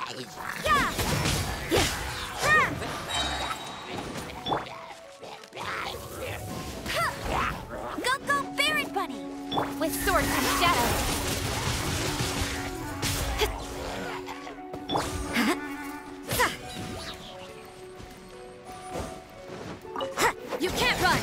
Yeah! Yeah! Ha! Ha! Go, go, Barret Bunny! With sword comes shadow. You can't run!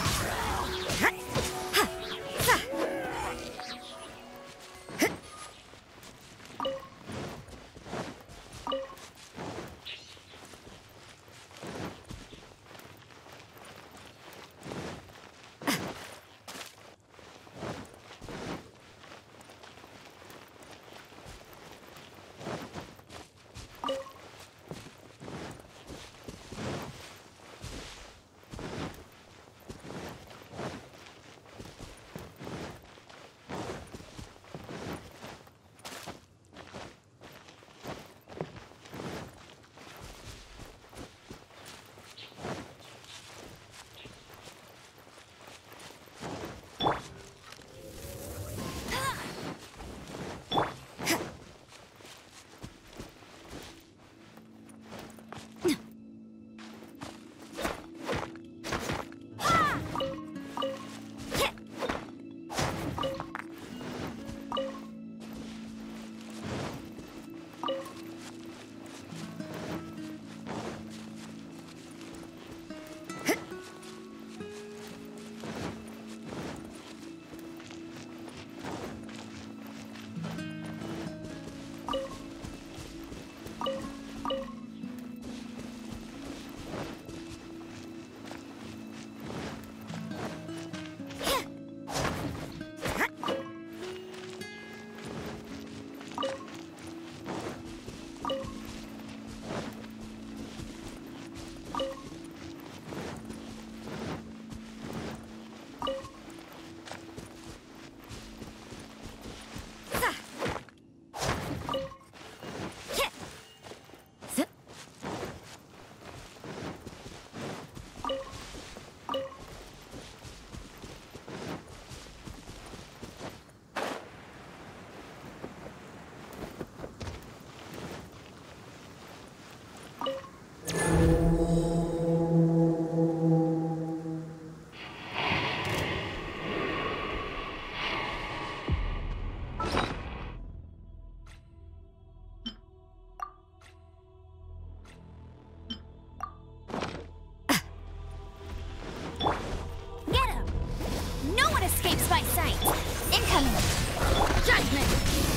Escapes my sight. Incoming. Judgment.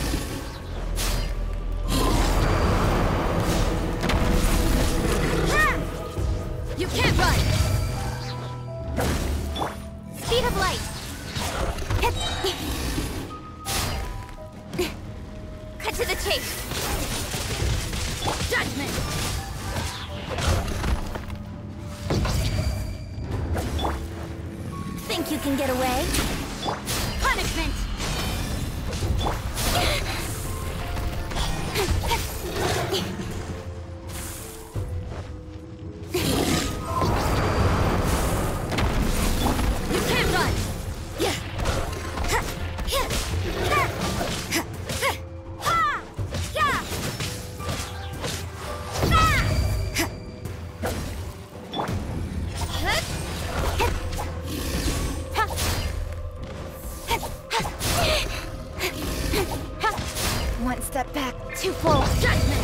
Ha! You can't run. Speed of light. Cut to the chase. Judgment. Think you can get away? Punishment! You can't run! One step back, too full. Judgment!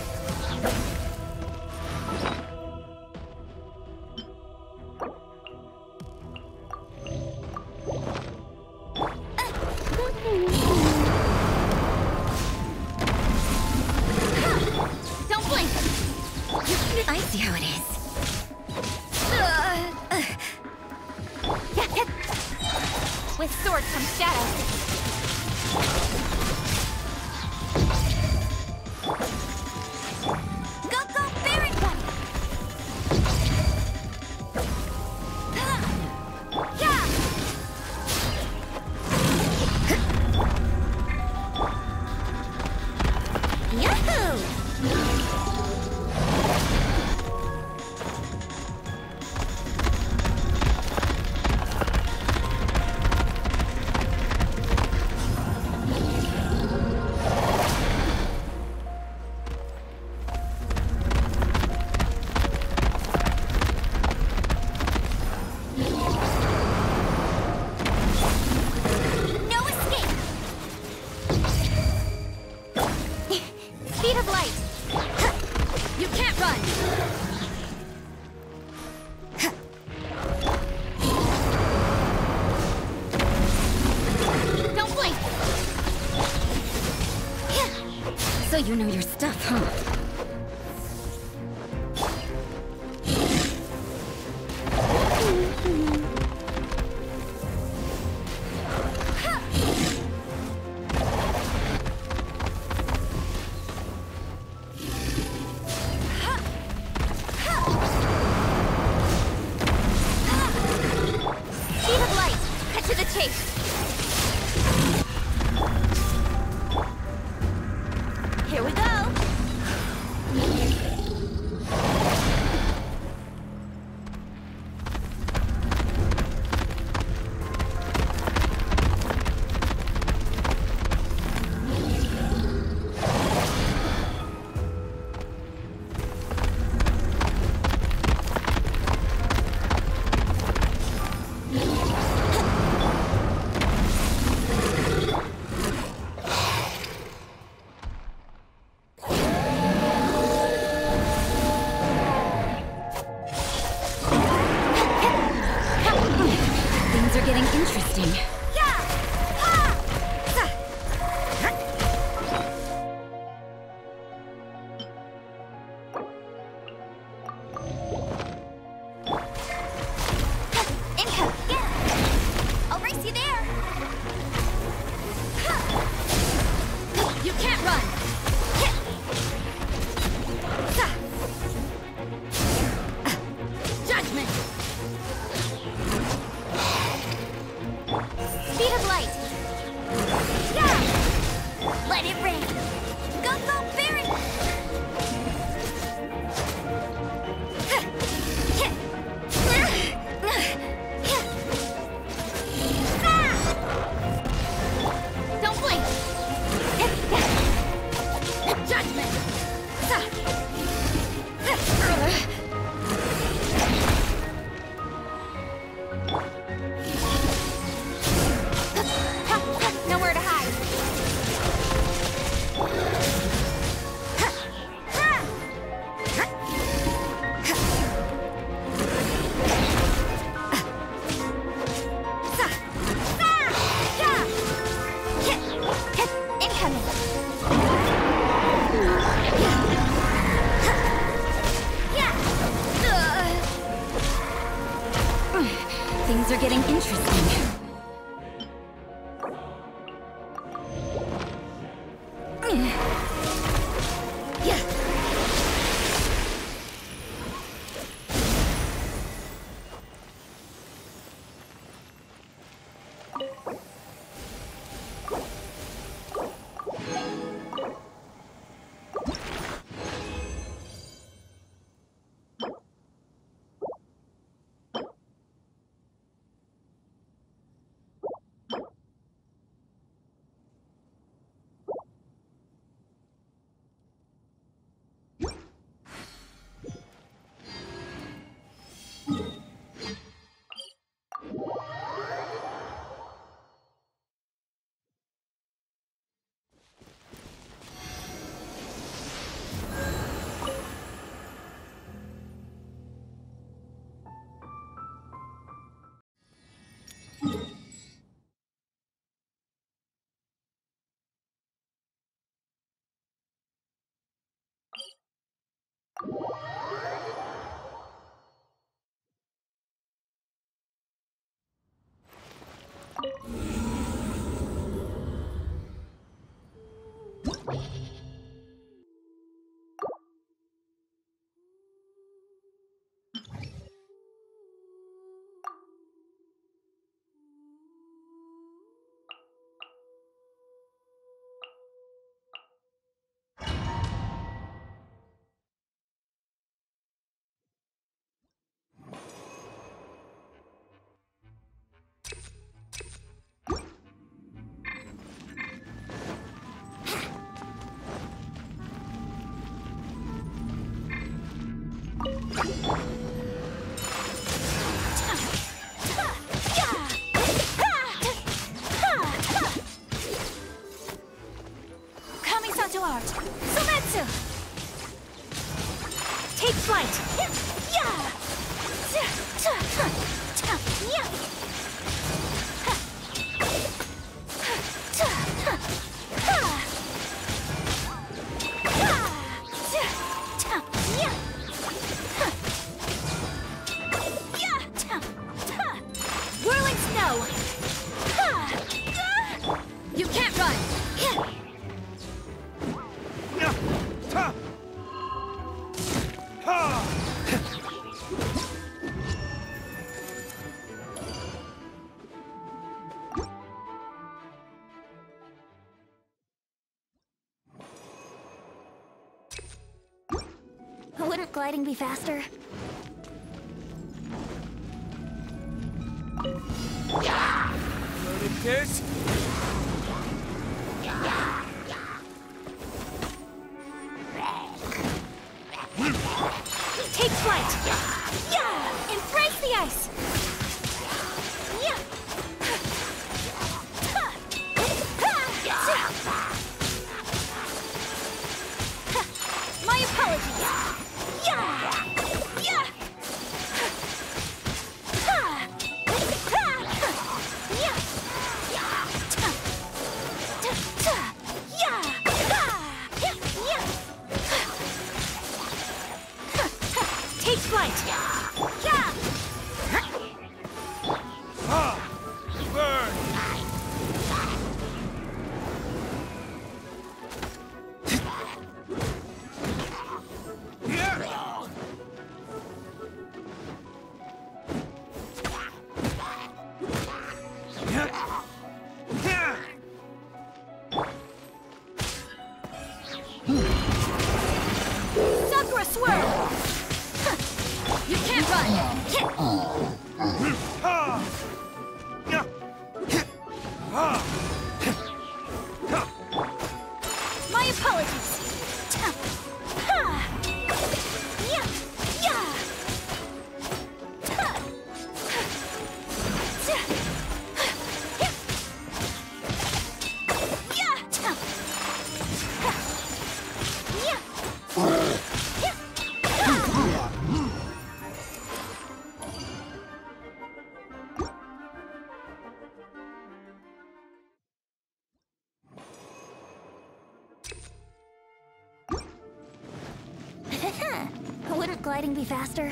Don't blink! I see how it is. With sword comes shadow. You can't run! Don't blink! So you know your stuff, huh? Speed of light! Cut to the chase! Here we go! Things are getting interesting. Income! Get it! I'll race you there! You can't run! Judgment! Speed of light! Let it rain! Go, go, Barry! Don't blink! Judgment! Nowhere to hide! Things are getting interesting. Kamisato art! Sometsu! Take flight! Whirling snow! You can't run! Wouldn't gliding be faster? Loaded fish. Take flight! Embrace the ice! My apologies! Take flight! Burn. Sakura swirl! You can't run! My apologies! Wouldn't gliding be faster?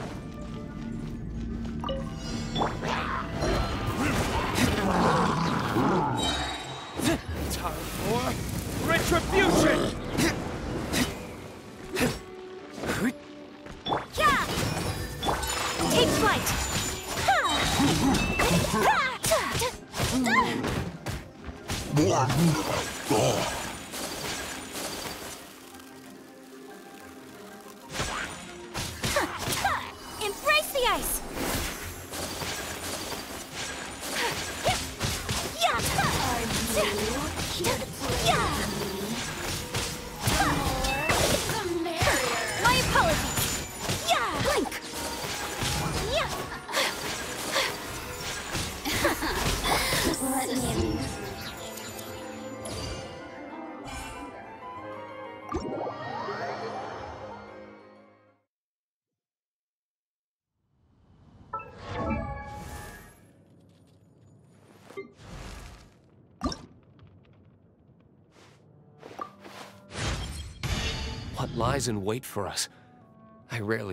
Time for retribution. Take flight! Embrace the ice! My apologies! Blink! What lies in wait for us? I rarely...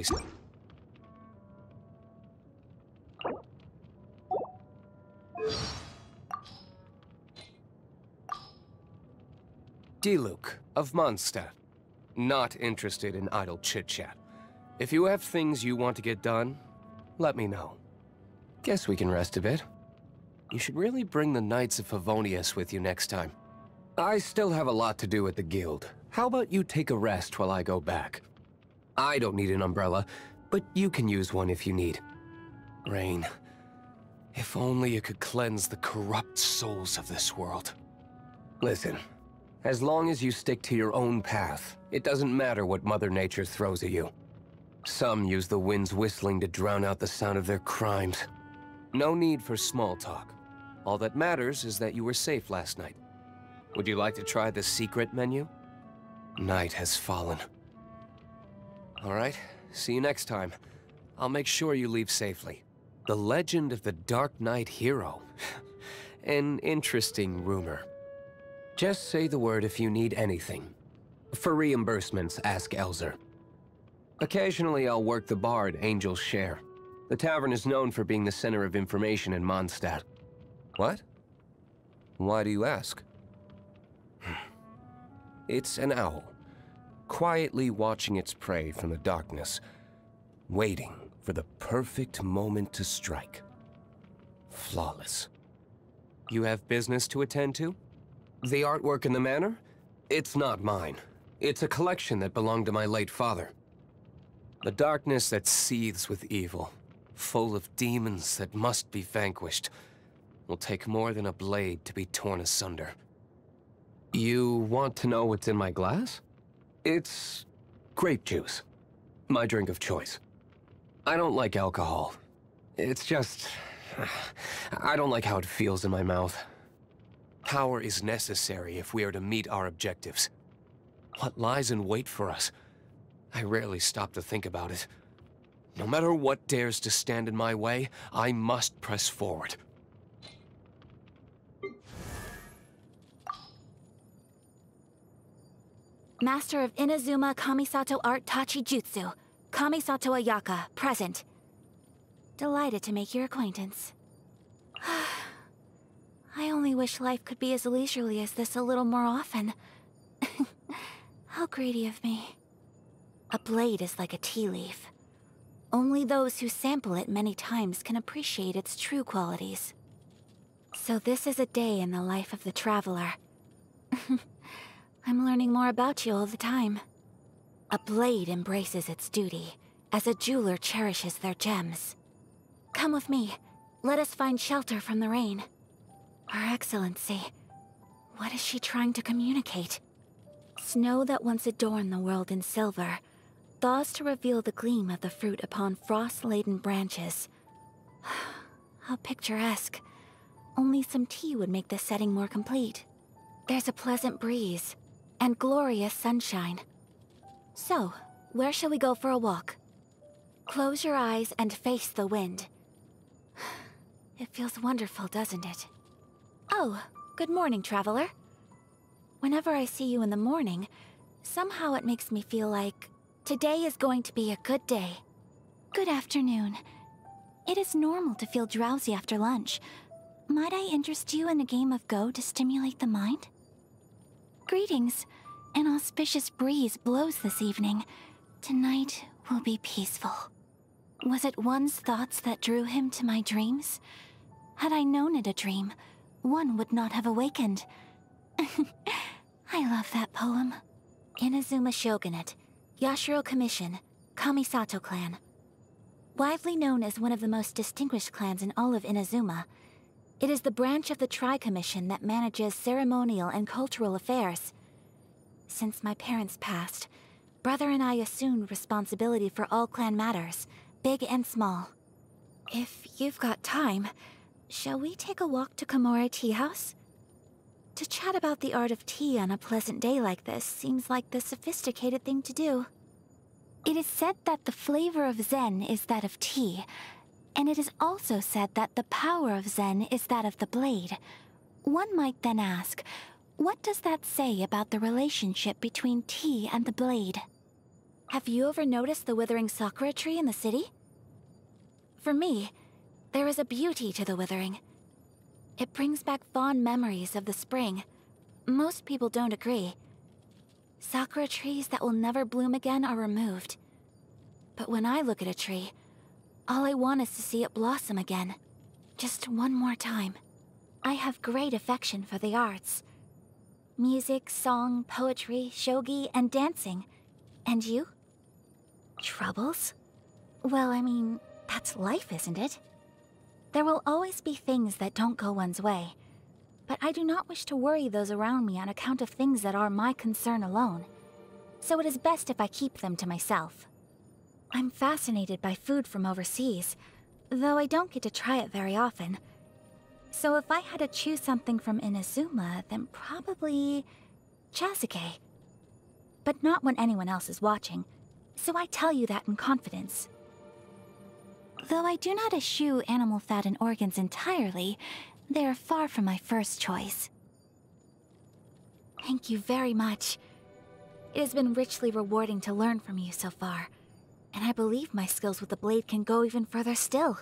Diluc of Mondstadt. Not interested in idle chit-chat. If you have things you want to get done, let me know. Guess we can rest a bit. You should really bring the Knights of Favonius with you next time. I still have a lot to do at the guild. How about you take a rest while I go back? I don't need an umbrella, but you can use one if you need. Rain, if only you could cleanse the corrupt souls of this world. Listen, as long as you stick to your own path, it doesn't matter what Mother Nature throws at you. Some use the wind's whistling to drown out the sound of their crimes. No need for small talk. All that matters is that you were safe last night. Would you like to try the secret menu? Night has fallen. All right, see you next time. I'll make sure you leave safely. The legend of the Dark Knight hero. An interesting rumor. Just say the word if you need anything. For reimbursements, ask Elzer. Occasionally, I'll work the bar at Angel's Share. The tavern is known for being the center of information in Mondstadt. What? Why do you ask? It's an owl, quietly watching its prey from the darkness, waiting for the perfect moment to strike. Flawless. You have business to attend to? The artwork in the manor? It's not mine. It's a collection that belonged to my late father. The darkness that seethes with evil, full of demons that must be vanquished, will take more than a blade to be torn asunder. You want to know what's in my glass? It's grape juice. My drink of choice. I don't like alcohol. It's just... I don't like how it feels in my mouth. Power is necessary if we are to meet our objectives. What lies in wait for us? I rarely stop to think about it. No matter what dares to stand in my way, I must press forward. Master of Inazuma Kamisato Art Tachi Jutsu, Kamisato Ayaka, present. Delighted to make your acquaintance. I only wish life could be as leisurely as this a little more often. How greedy of me. A blade is like a tea leaf. Only those who sample it many times can appreciate its true qualities. So this is a day in the life of the traveler. I'm learning more about you all the time. A blade embraces its duty, as a jeweler cherishes their gems. Come with me. Let us find shelter from the rain. Her Excellency, what is she trying to communicate? Snow that once adorned the world in silver, thaws to reveal the gleam of the fruit upon frost-laden branches. How picturesque. Only some tea would make the setting more complete. There's a pleasant breeze, and glorious sunshine. So, where shall we go for a walk? Close your eyes and face the wind. It feels wonderful, doesn't it? Oh, good morning, traveler. Whenever I see you in the morning, somehow it makes me feel like today is going to be a good day. Good afternoon. It is normal to feel drowsy after lunch. Might I interest you in a game of Go to stimulate the mind? Greetings. An auspicious breeze blows this evening. Tonight will be peaceful. Was it one's thoughts that drew him to my dreams? Had I known it a dream, one would not have awakened. I love that poem. Inazuma Shogunate, Yashiro Commission, Kamisato Clan. Widely known as one of the most distinguished clans in all of Inazuma, it is the branch of the Tri-Commission that manages ceremonial and cultural affairs. Since my parents passed, Brother and I assumed responsibility for all clan matters, big and small. If you've got time, shall we take a walk to Komore Tea House? To chat about the art of tea on a pleasant day like this seems like the sophisticated thing to do. It is said that the flavor of Zen is that of tea, and it is also said that the power of Zen is that of the blade. One might then ask, what does that say about the relationship between tea and the blade? Have you ever noticed the withering sakura tree in the city? For me, there is a beauty to the withering. It brings back fond memories of the spring. Most people don't agree. Sakura trees that will never bloom again are removed. But when I look at a tree, all I want is to see it blossom again. Just one more time. I have great affection for the arts. Music, song, poetry, shogi, and dancing. And you? Troubles? Well, I mean, that's life, isn't it? There will always be things that don't go one's way. But I do not wish to worry those around me on account of things that are my concern alone. So it is best if I keep them to myself. I'm fascinated by food from overseas, though I don't get to try it very often. So if I had to choose something from Inazuma, then probably... Chasuke. But not when anyone else is watching. so I tell you that in confidence. Though I do not eschew animal fat and organs entirely, they are far from my first choice. Thank you very much. It has been richly rewarding to learn from you so far, and I believe my skills with the blade can go even further still.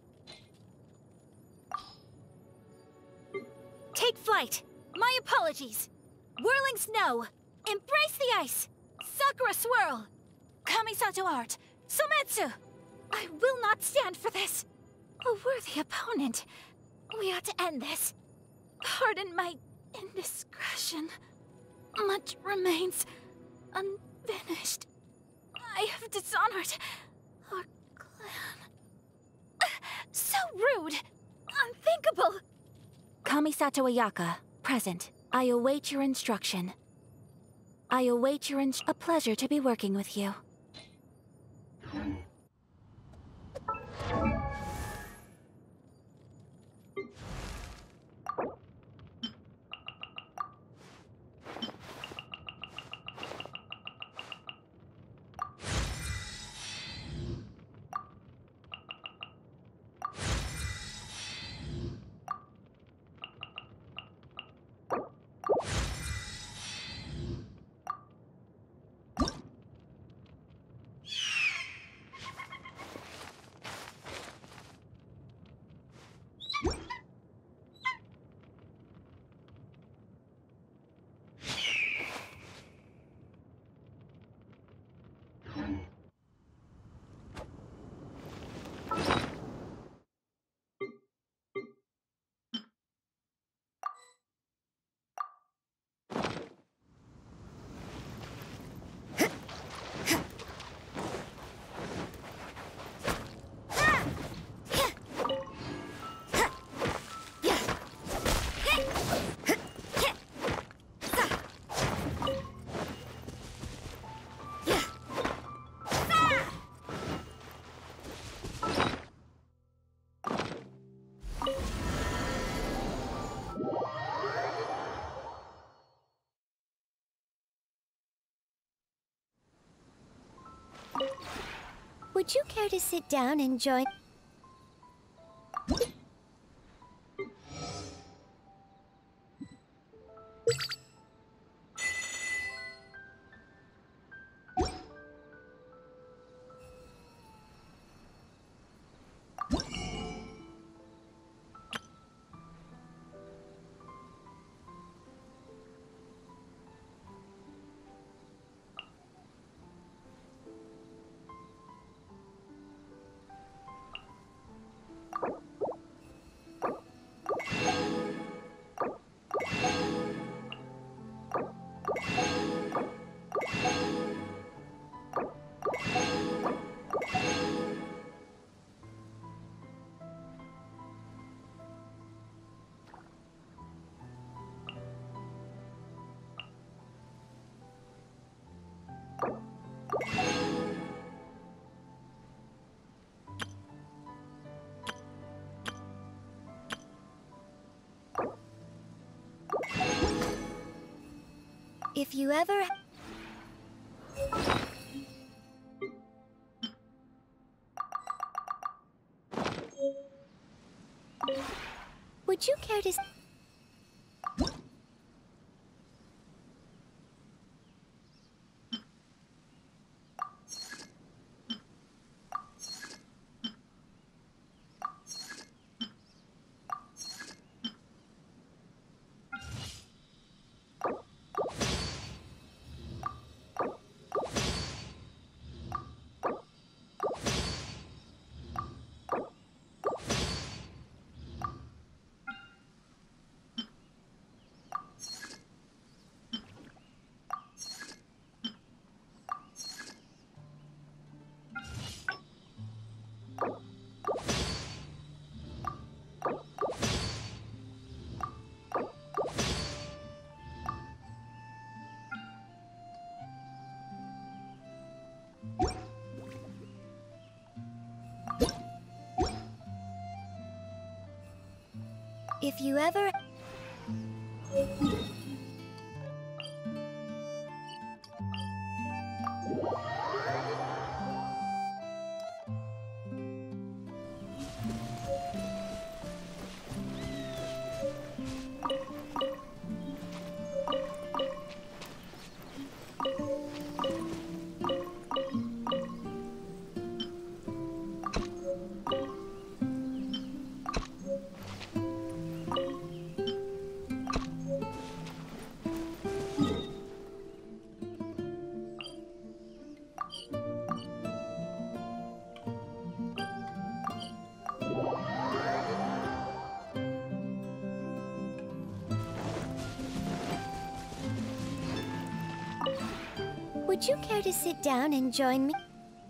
Take flight! My apologies! Whirling snow! Embrace the ice! Sakura swirl! Kamisato art! Sometsu! I will not stand for this! A worthy opponent. We ought to end this. Pardon my indiscretion. Much remains unfinished. I have dishonored our clan. So rude! Unthinkable! Kamisato Ayaka, present. I await your instruction. I await your A pleasure to be working with you. Would you care to sit down and join? If you ever... Would you care to... If you ever... Would you care to sit down and join me?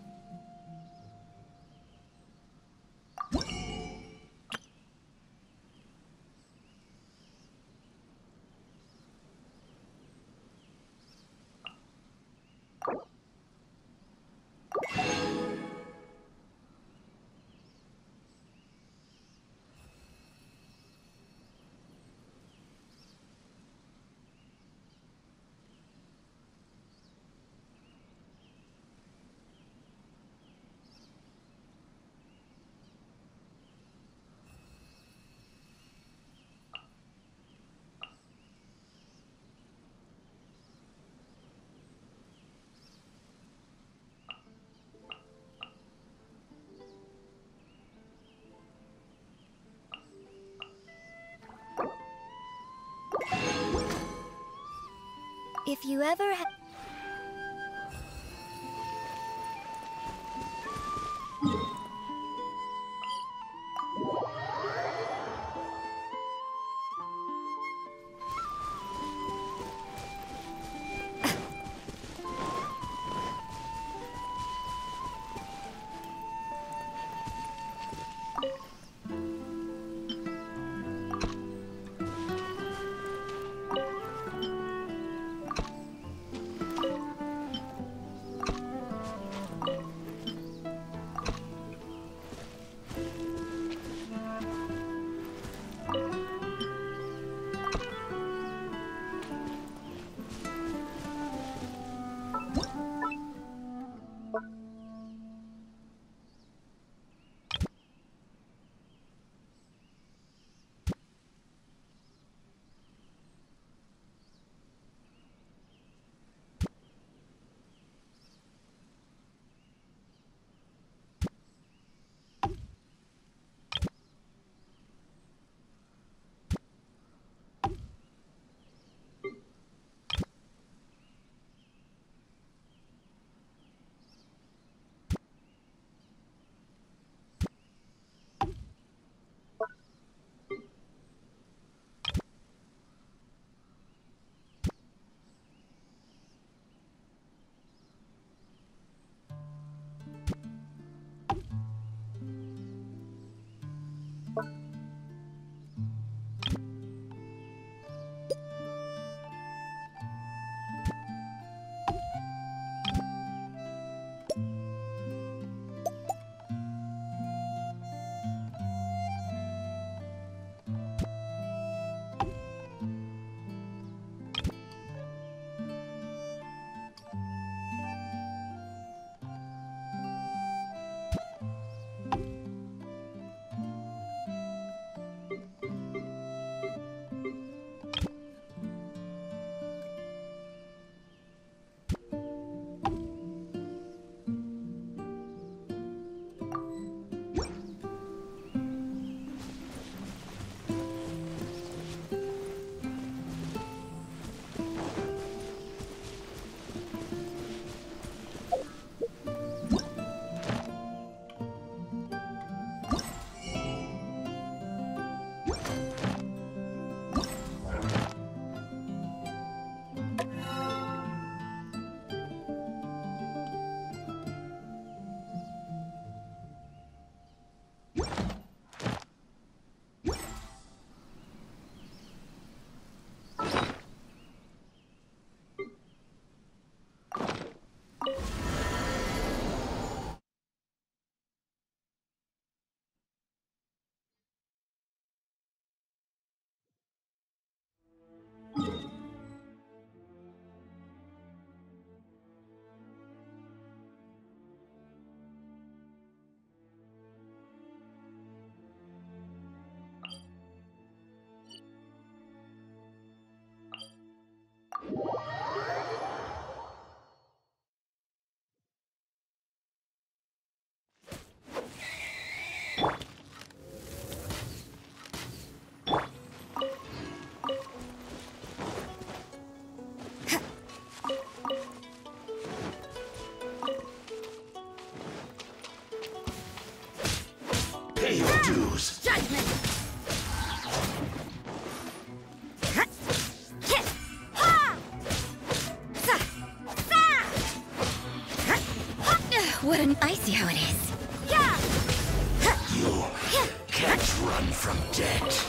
If you ever Pay your dues. Judgment! I see how it is. Yeah! You can't run from death.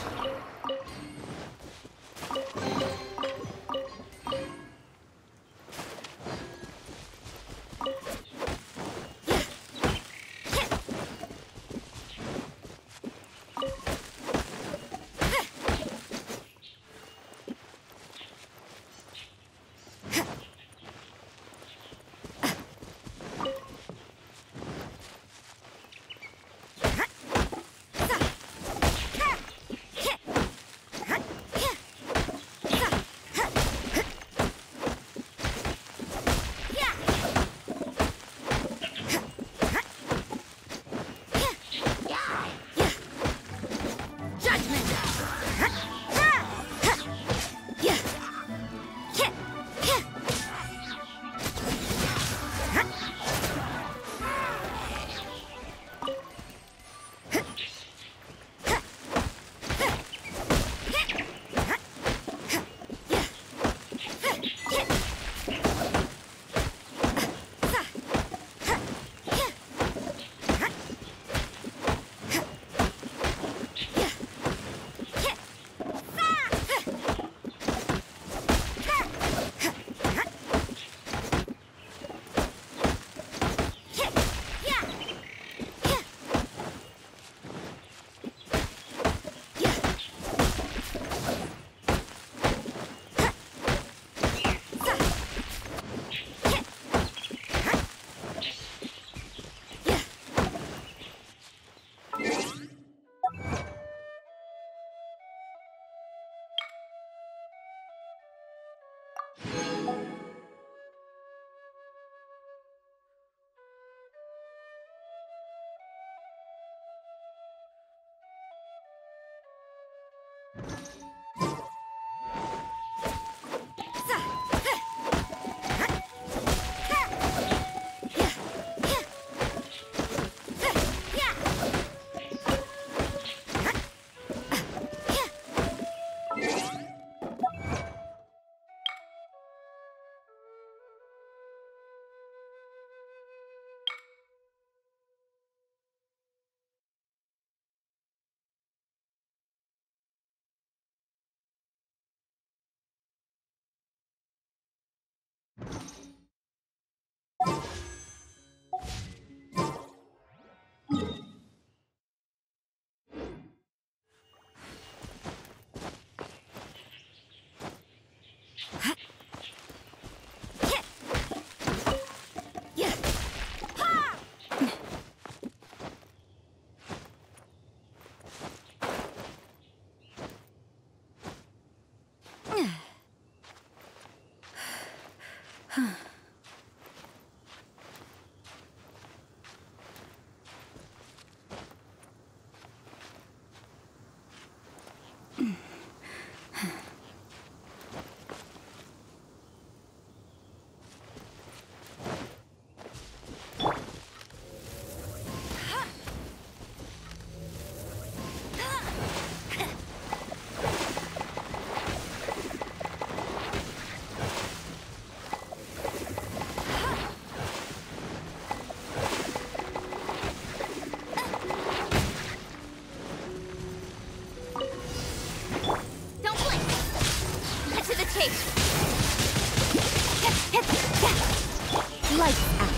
Lights out.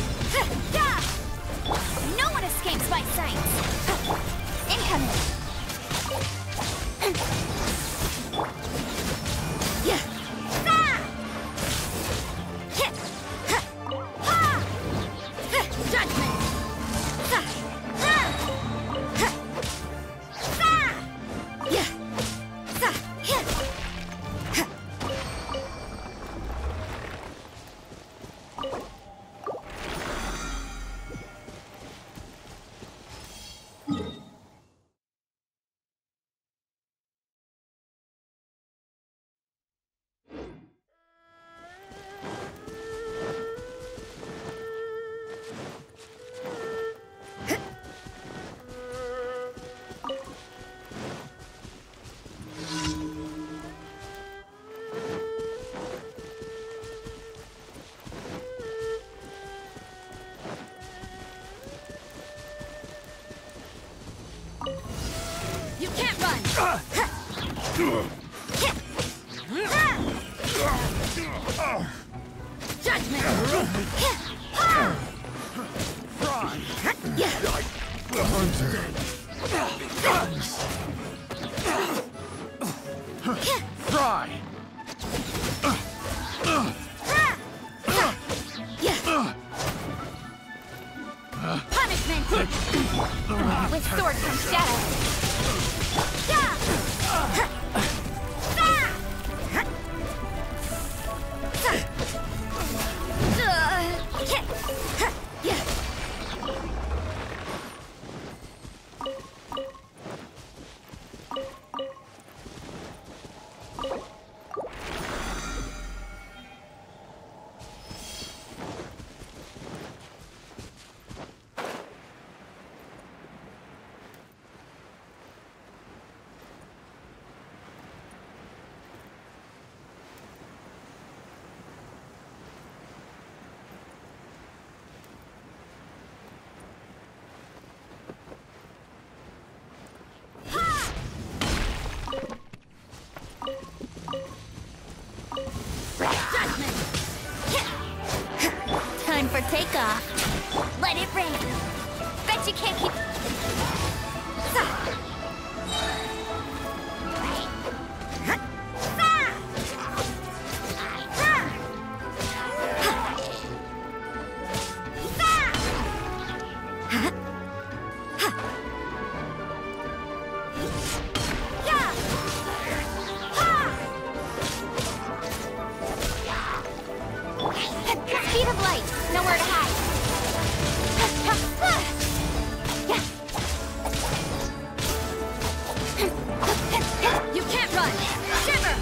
No one escapes my sight. Incoming. Judgment! Fry! Punishment! With sword comes shadow! Time for takeoff. Let it rain. Bet you can't keep... Speed of light. Nowhere to hide. You can't run. Shiver.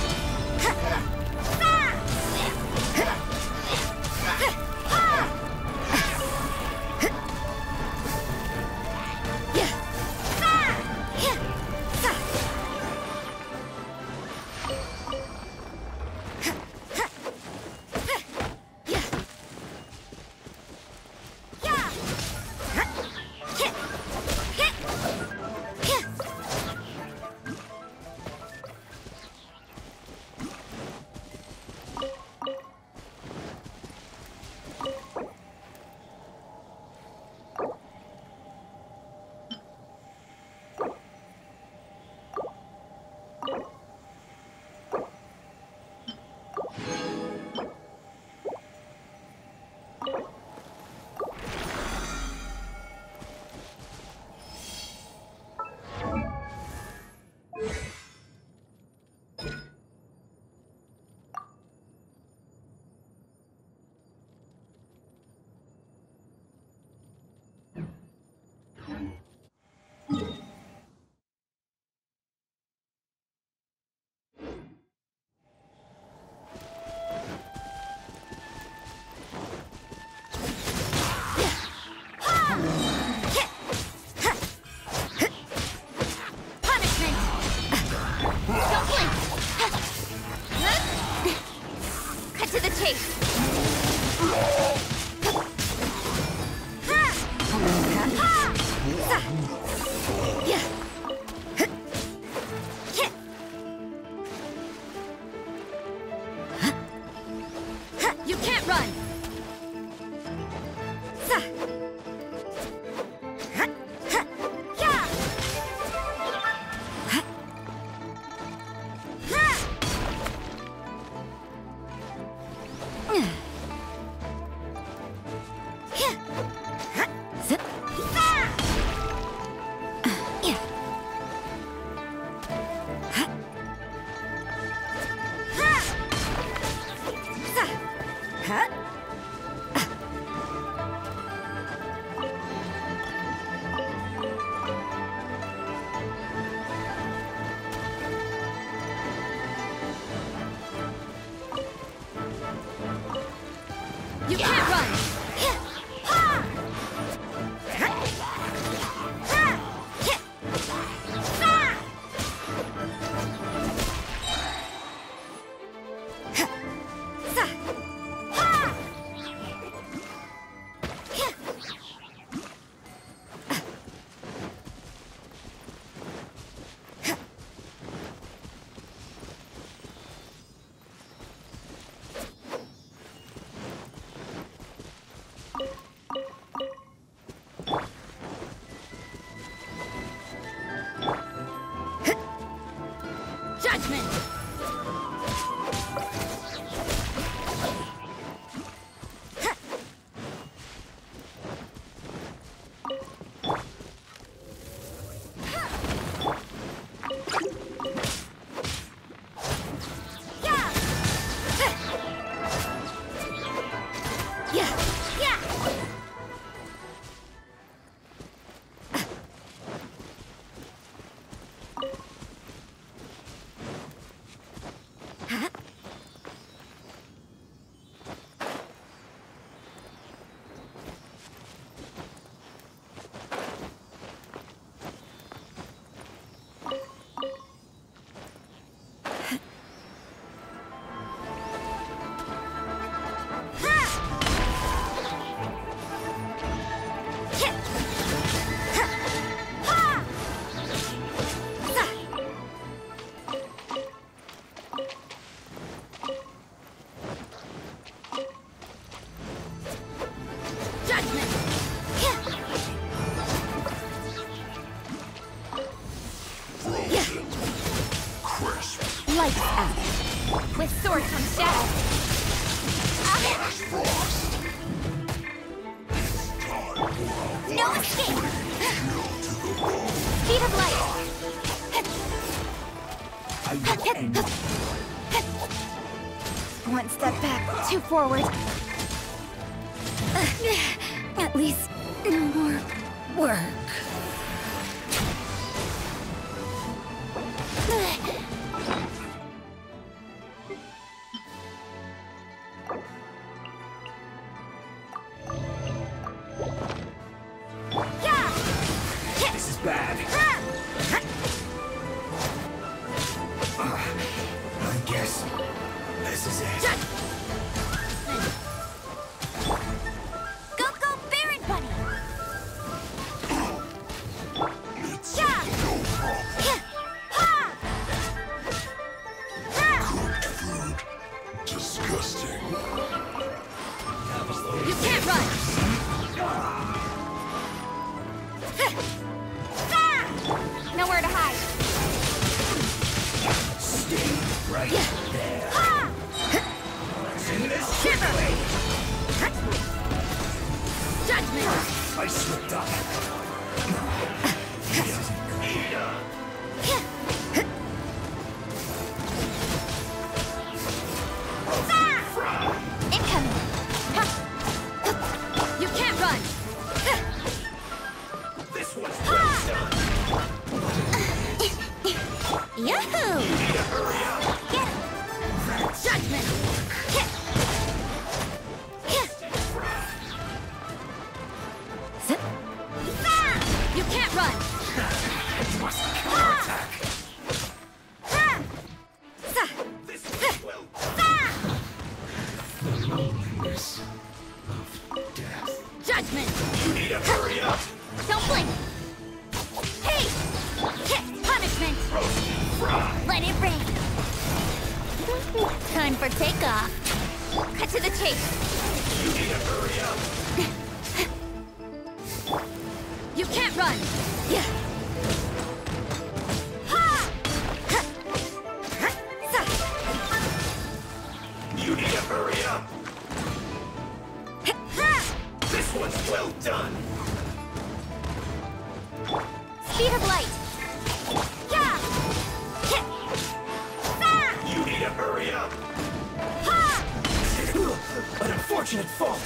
You can't run! You can't run! Lights out. With sword comes shadow. No escape! Speed of light! One step back, two forward. At least no more work. This is bad. I guess this is it. Go, go, Baron Bunny! It's no problem. Cooked food. Disgusting. You can't run! Nowhere to hide. Stay right there. In this Shiver! Judgment! I slipped up. Incoming! You can't run! This one's well done. Yahoo! Judgment! You can't run! It must counterattack. This one's well loneliness of death. Judgment! You need to hurry up. Don't blink! Hey! Punishment! Let it rain! Time for takeoff! Cut to the chase! You need to hurry up. You can't run! Yeah. You need to hurry up. This one's well done. Speed of light! You need to hurry up. An unfortunate fault.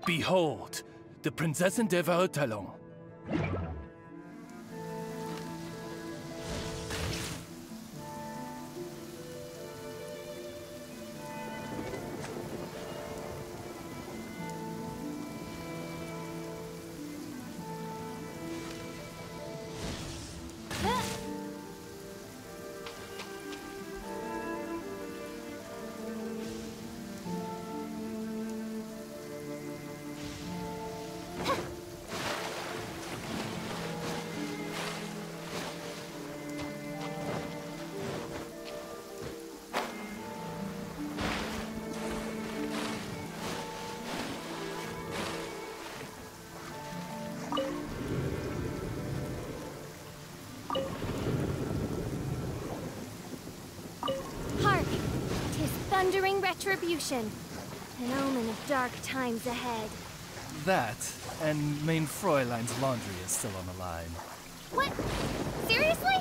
Behold, the Prinzessin der Verurteilung. Hark! 'Tis thundering retribution. An omen of dark times ahead. That, and main Fräulein's laundry is still on the line. What? Seriously?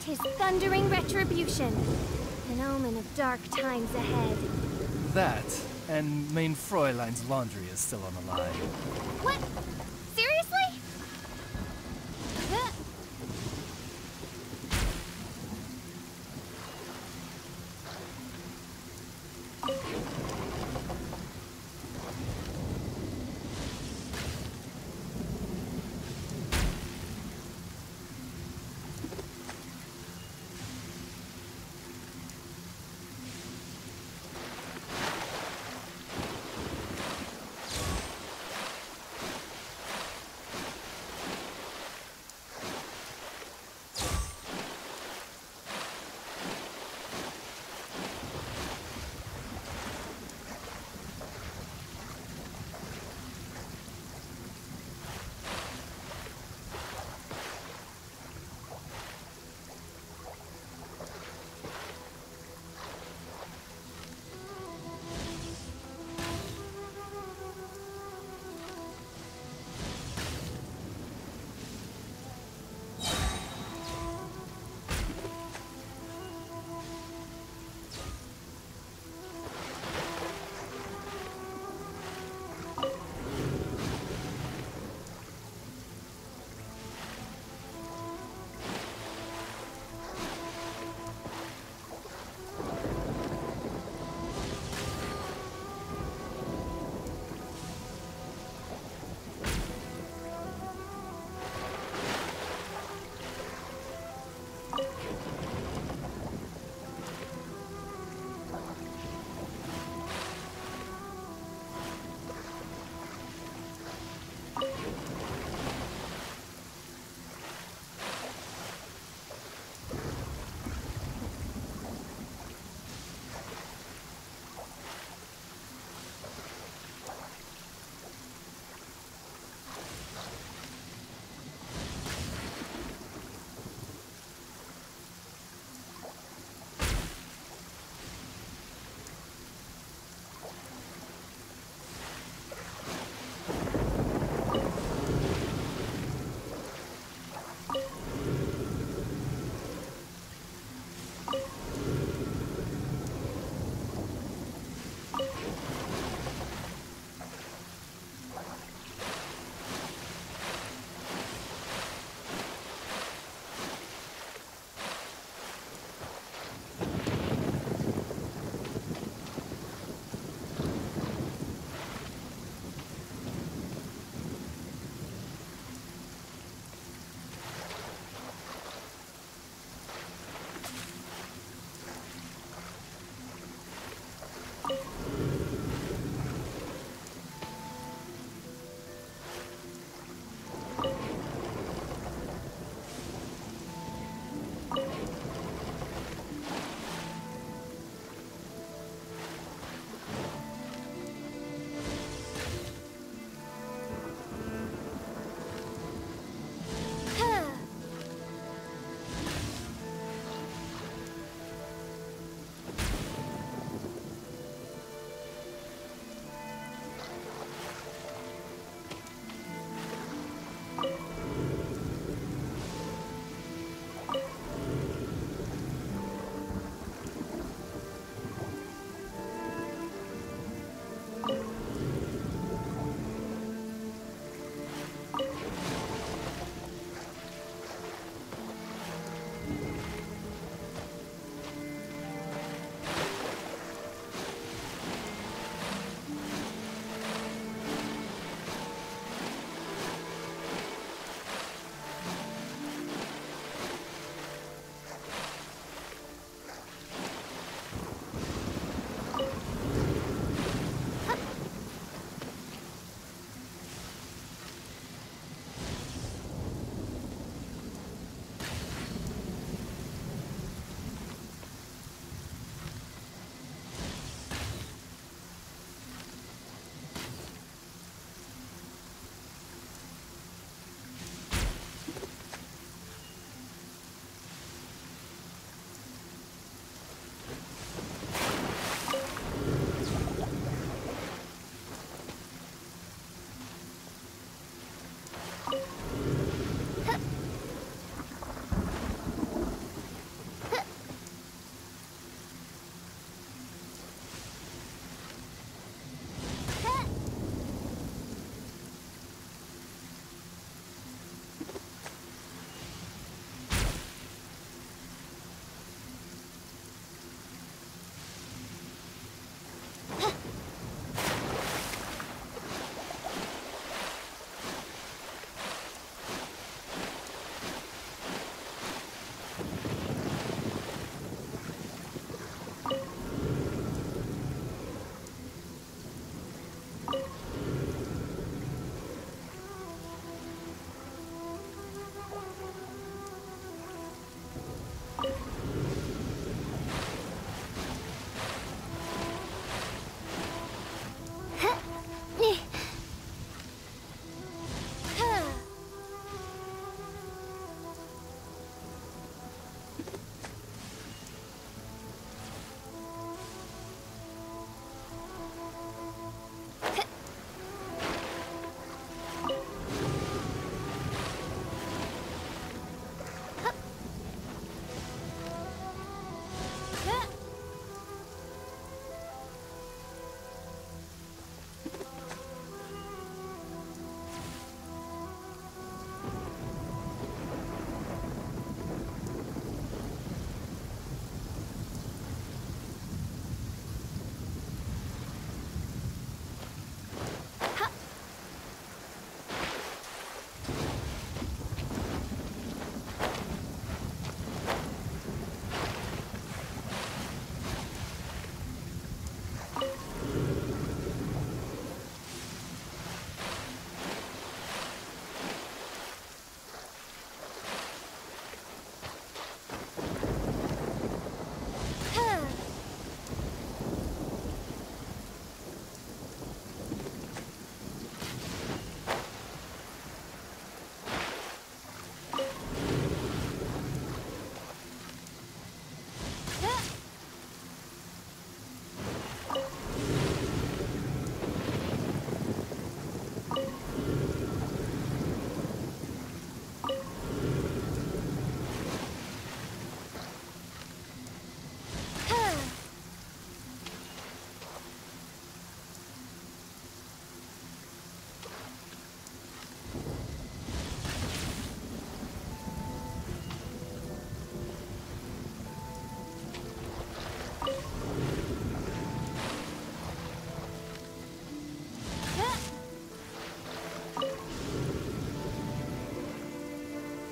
'Tis thundering retribution, an omen of dark times ahead. That, and main Fräulein's laundry is still on the line. What? Seriously?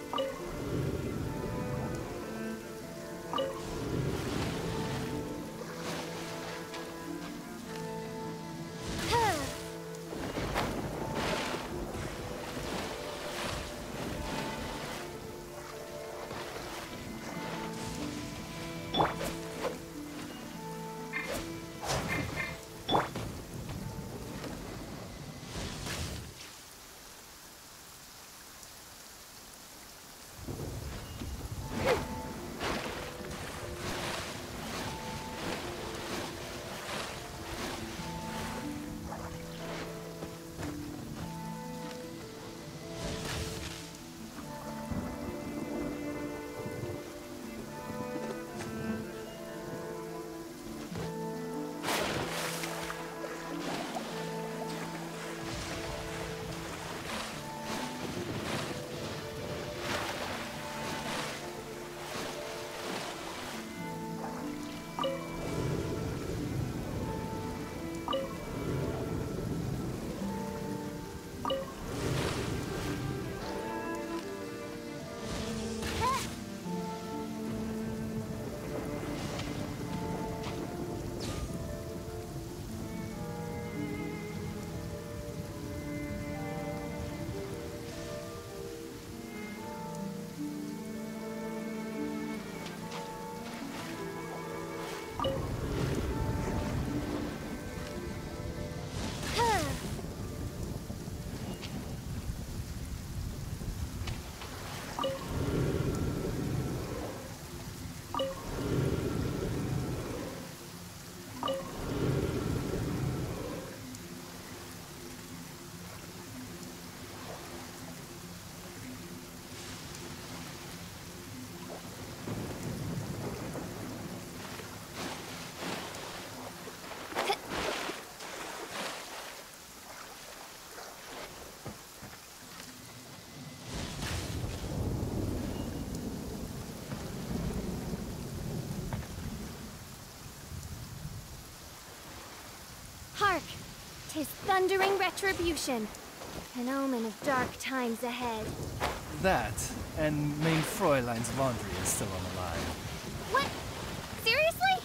Hark! 'Tis thundering retribution. An omen of dark times ahead. That, and main Fräulein's laundry is still on the line. What? Seriously?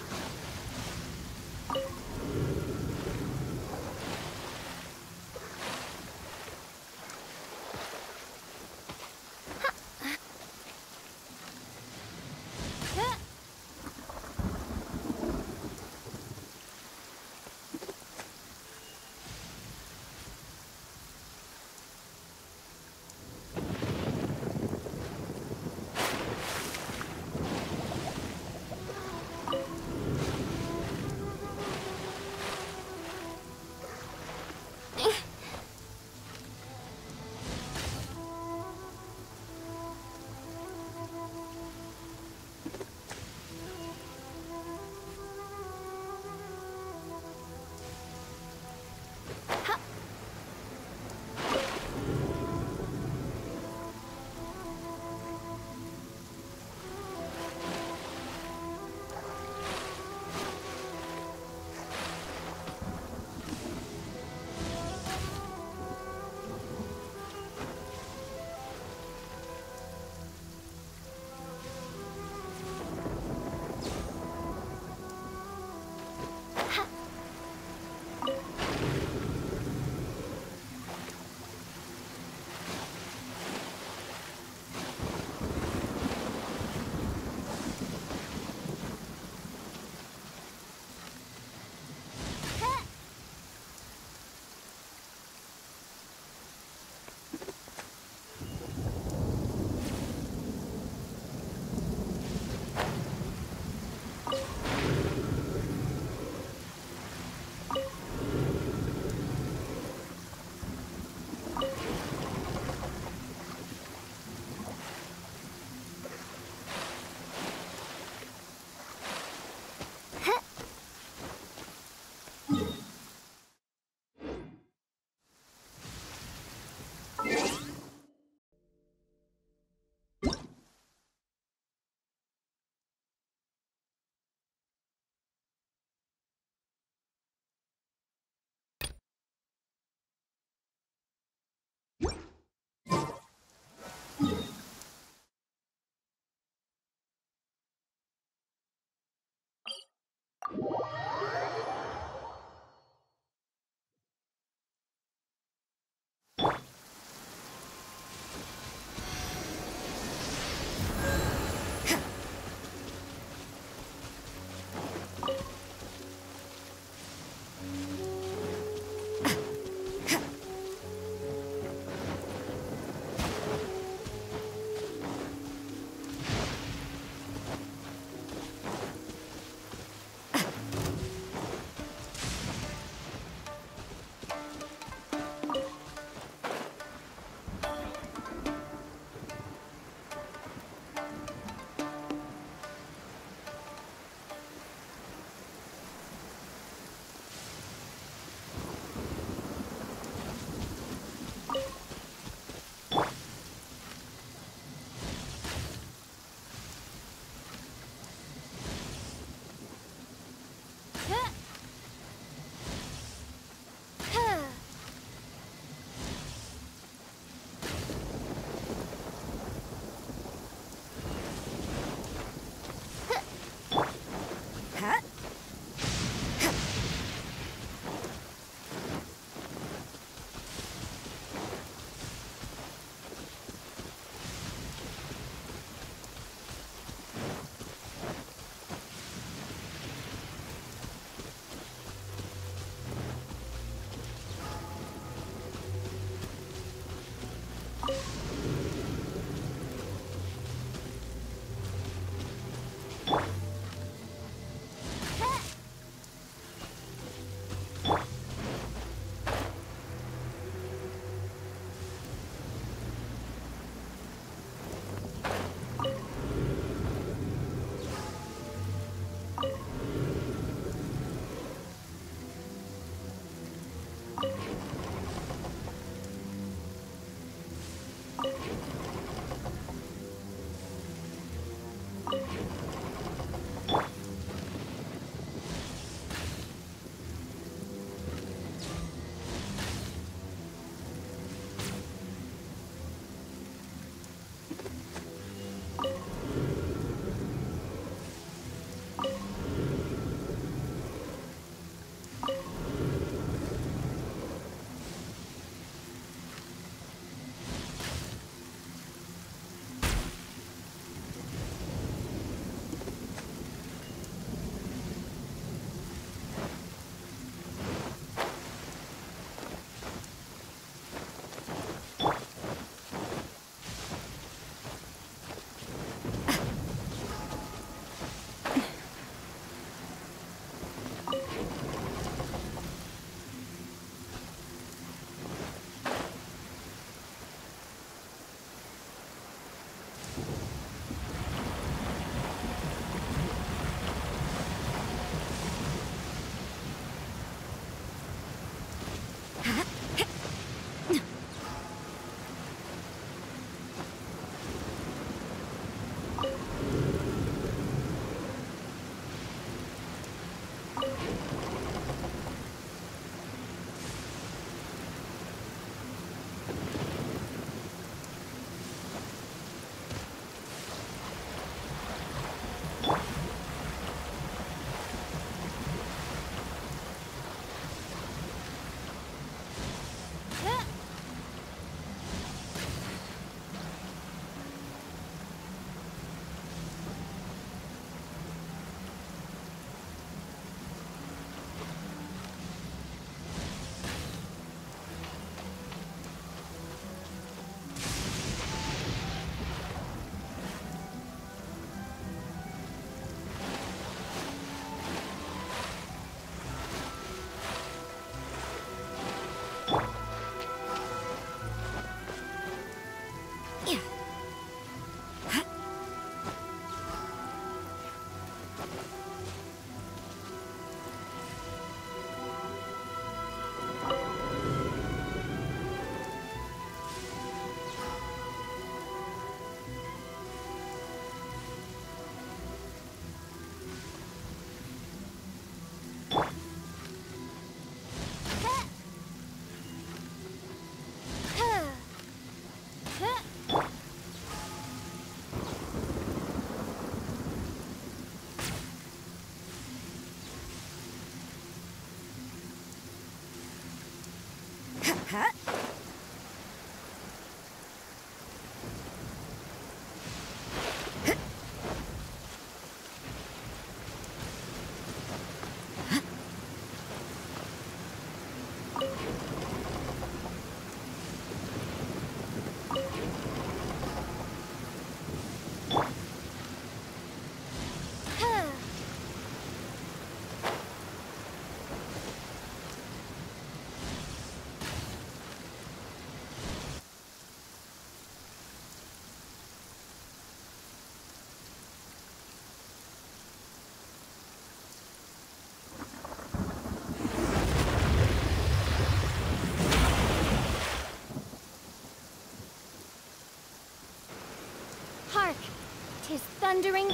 Hark! 'Tis thundering.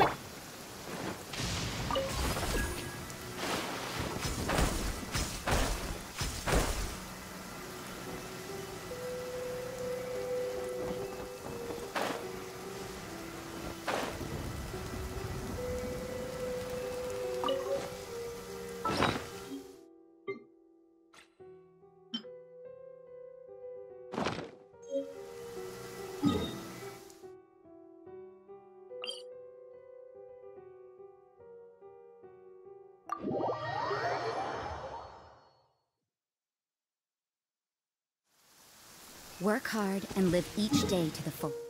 Work hard and live each day to the full.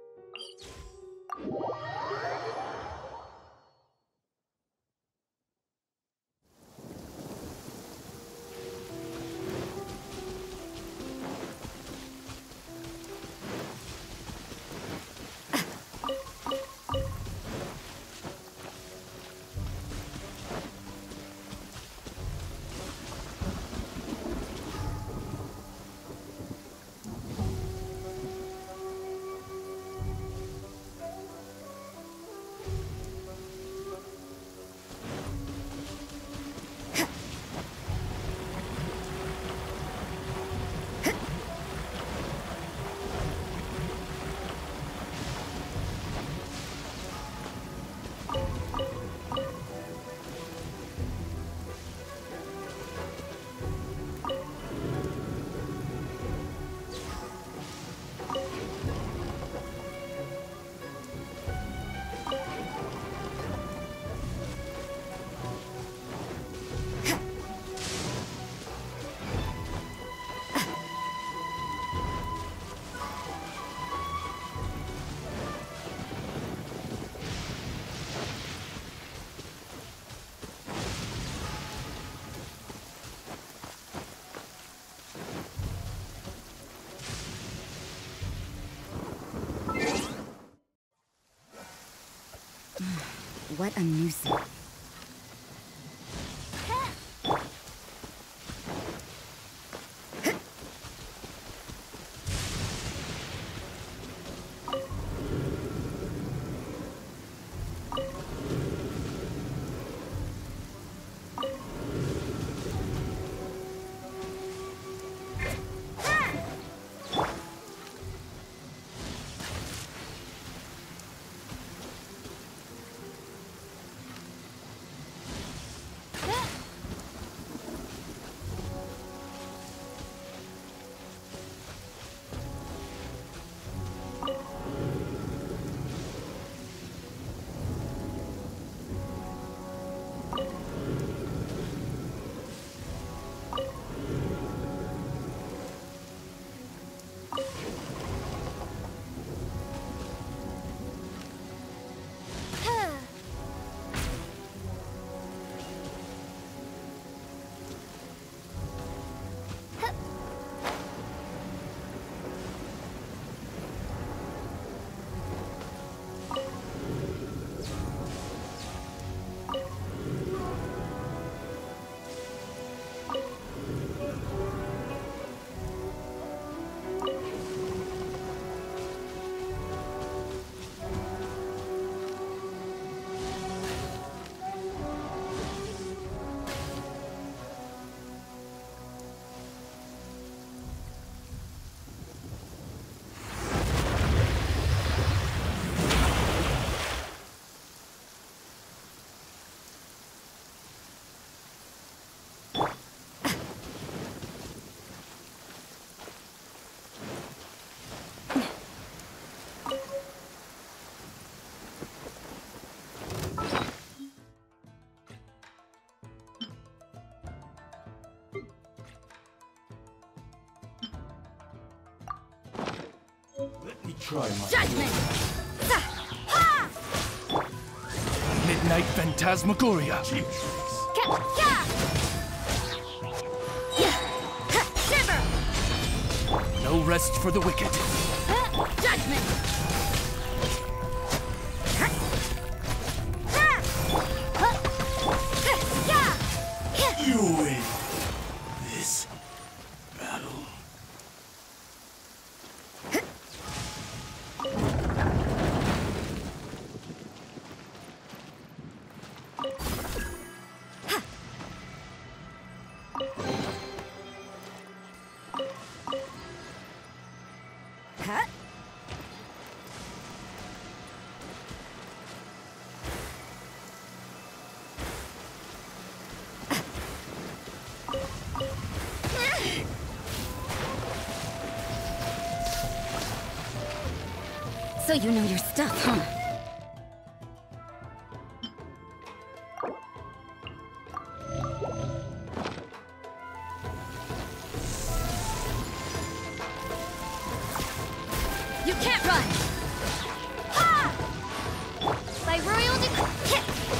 What a nuisance. try my Judgment! Ha! Midnight Phantasmagoria. cheap tricks. Shiver! No rest for the wicked. Judgment! You win this battle. So you know your stuff, huh? You can't run! Ha! By royal decree...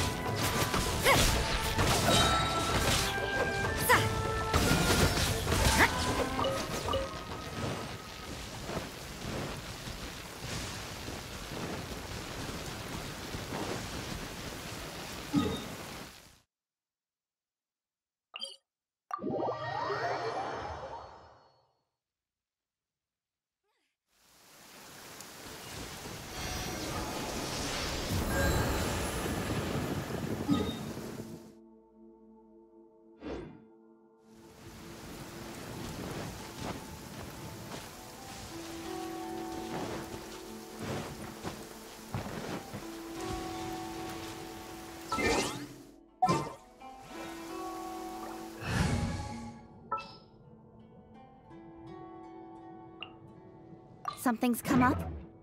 Something's come up?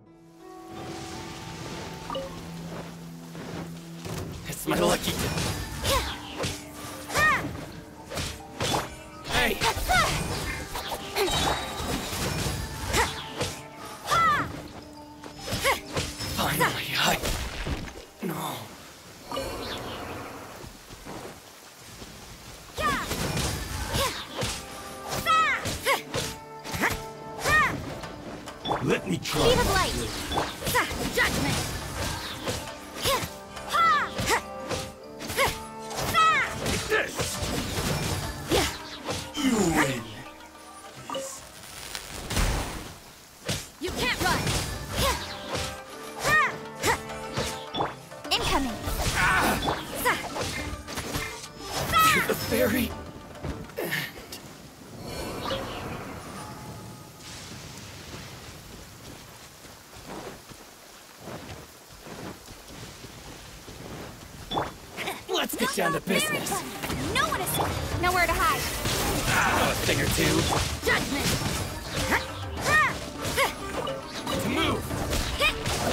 It's my lucky day. Hey! Finally, No. Let me try. Beam of light! Judgment! Take this. You win. You can't run! Incoming! You're the fairy. Let's get down to business. No one is... Nowhere to hide! Know a thing or two. Judgment! To move.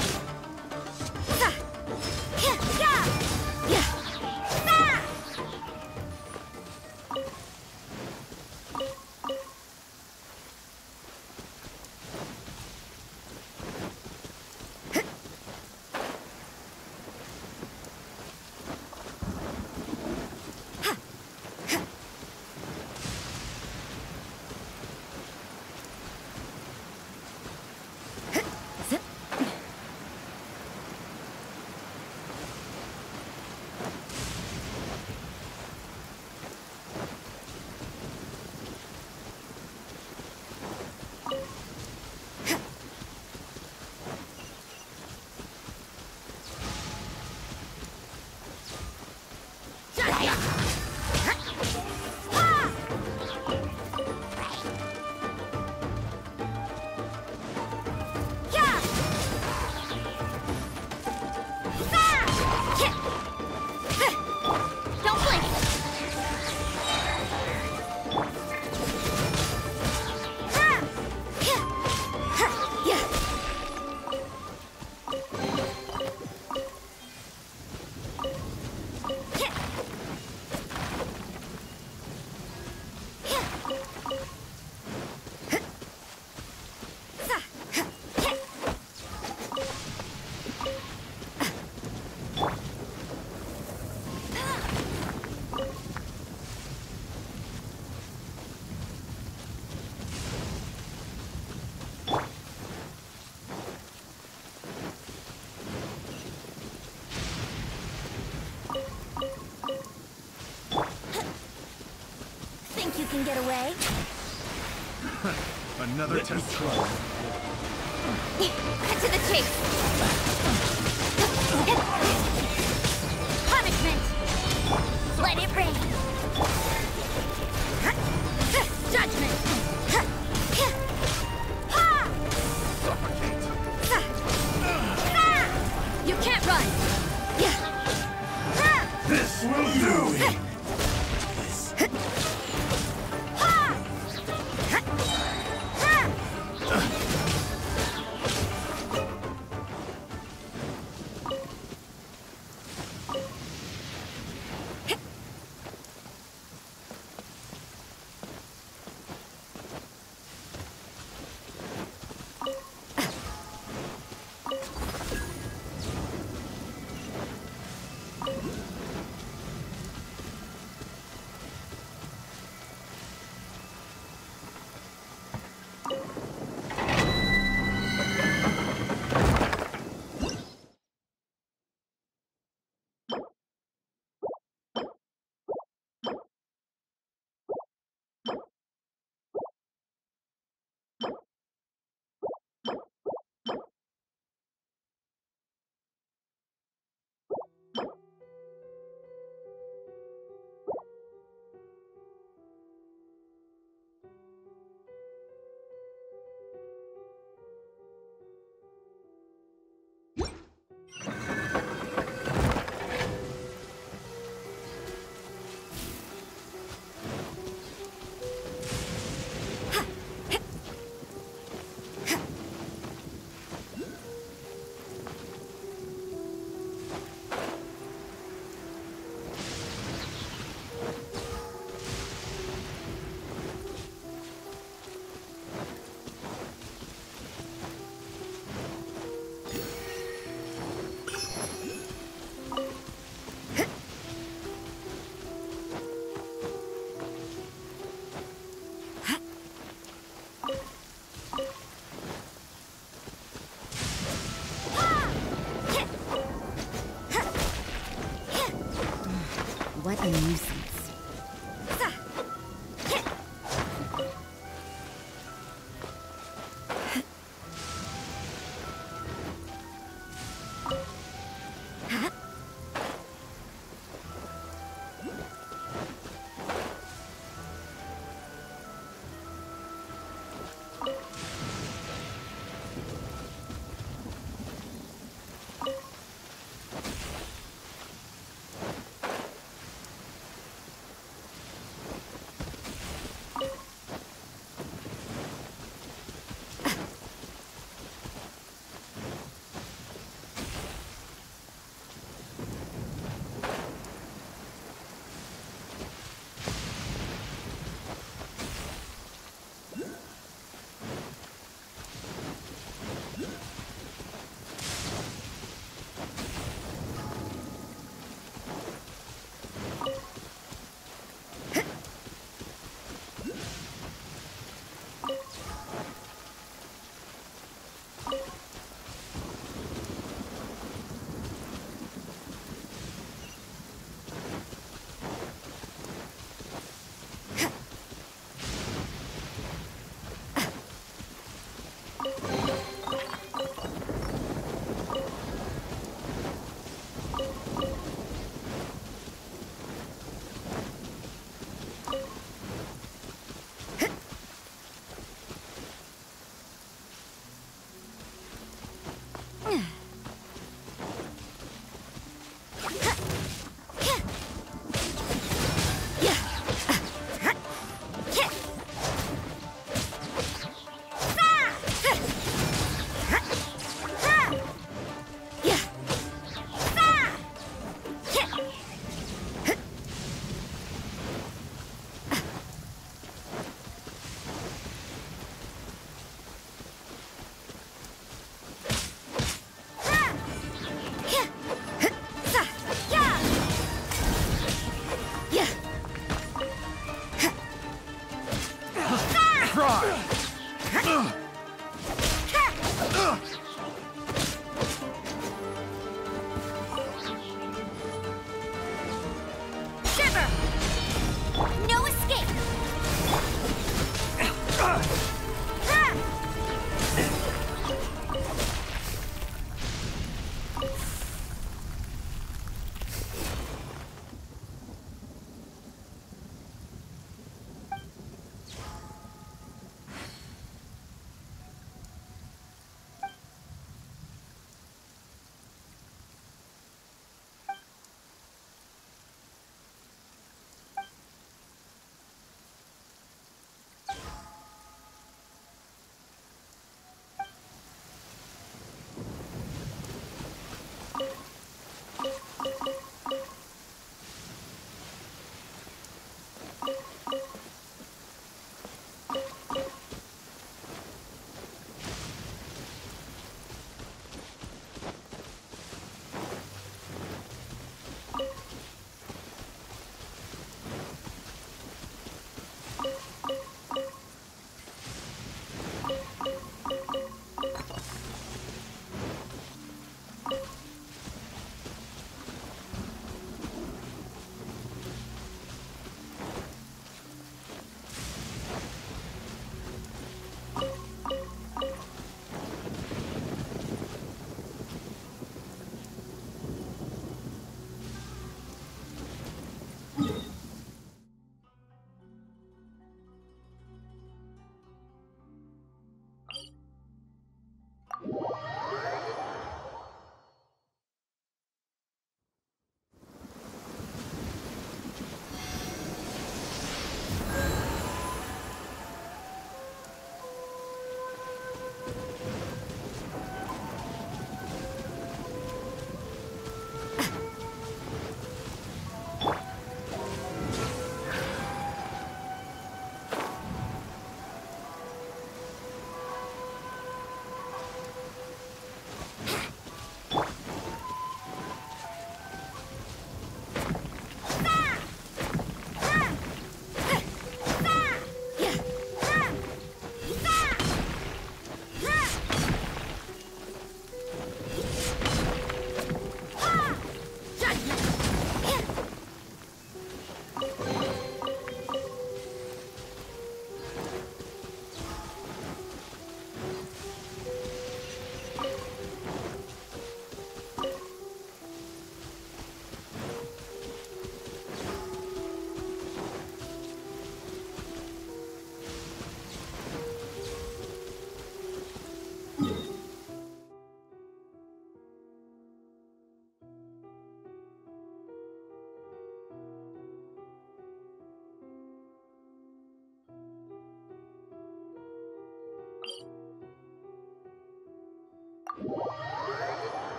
can get away. Another test try. Cut to the chase. Punishment. Let it rain. Judgment. You can't run. This will do it. What a nuisance.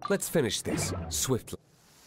Let's finish this swiftly.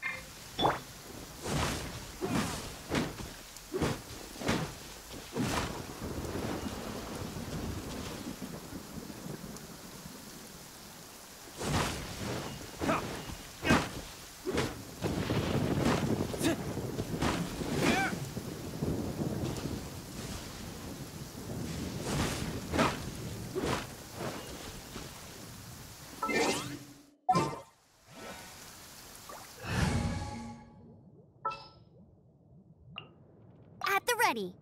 At the ready.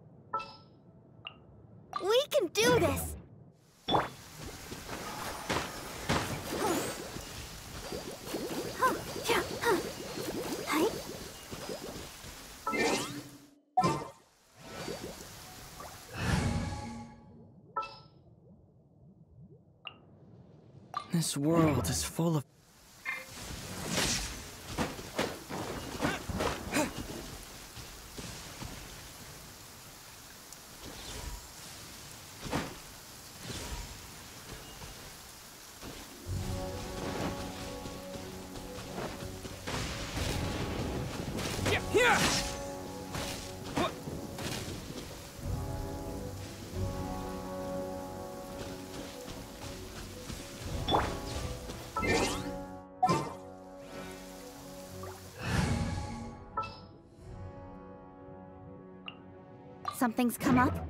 We can do this! This world is full of... Something's come up?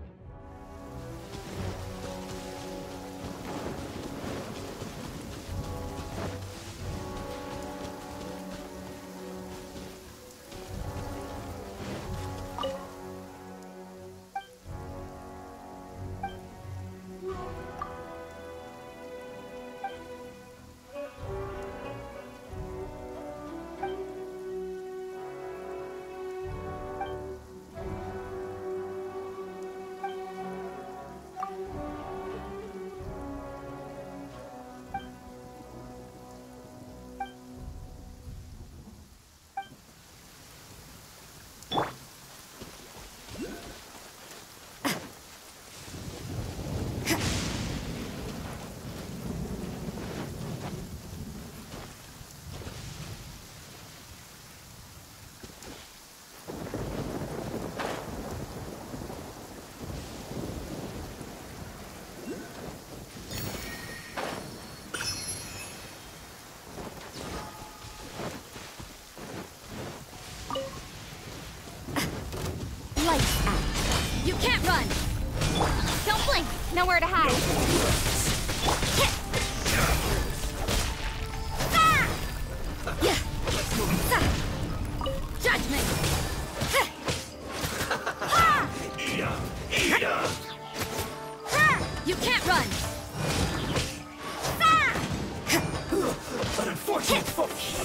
Lights out. You can't run! Don't blink! Nowhere to hide! Judgment! You can't run! An unfortunate focus.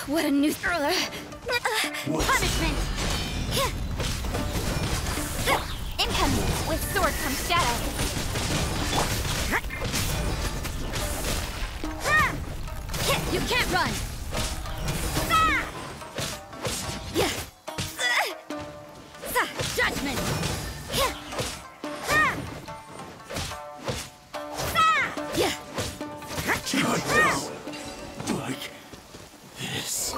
What a new punishment! Incoming! With sword comes shadow! You can't run! Judgment! Like this.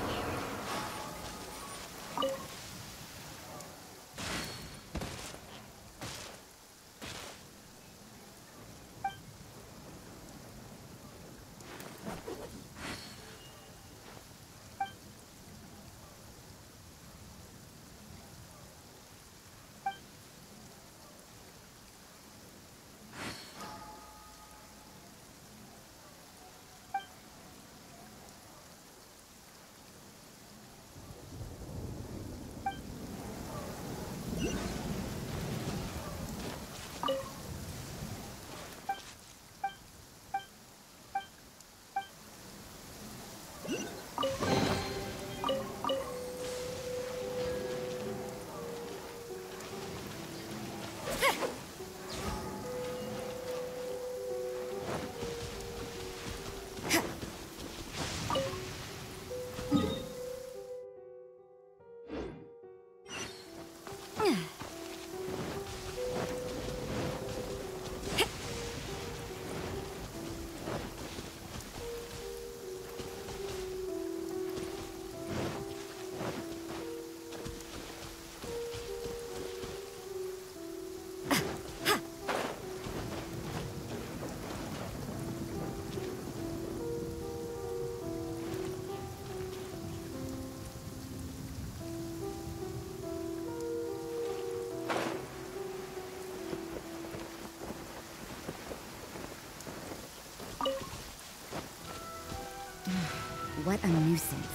What a nuisance.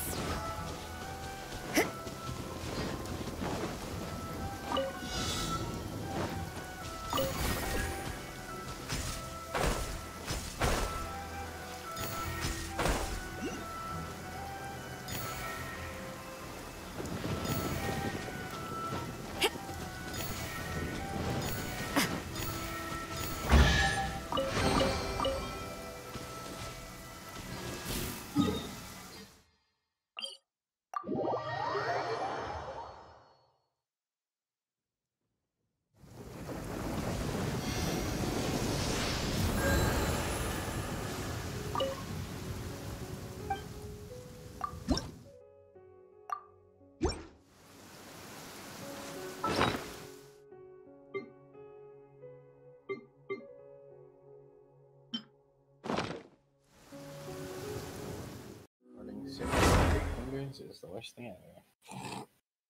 Is the worst thing ever.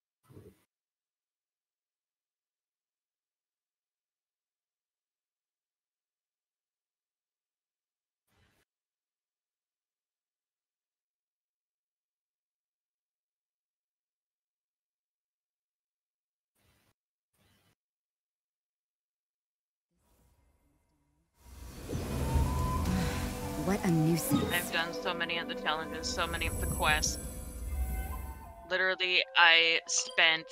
What a nuisance. I've done so many of the challenges, so many of the quests. Literally, I spent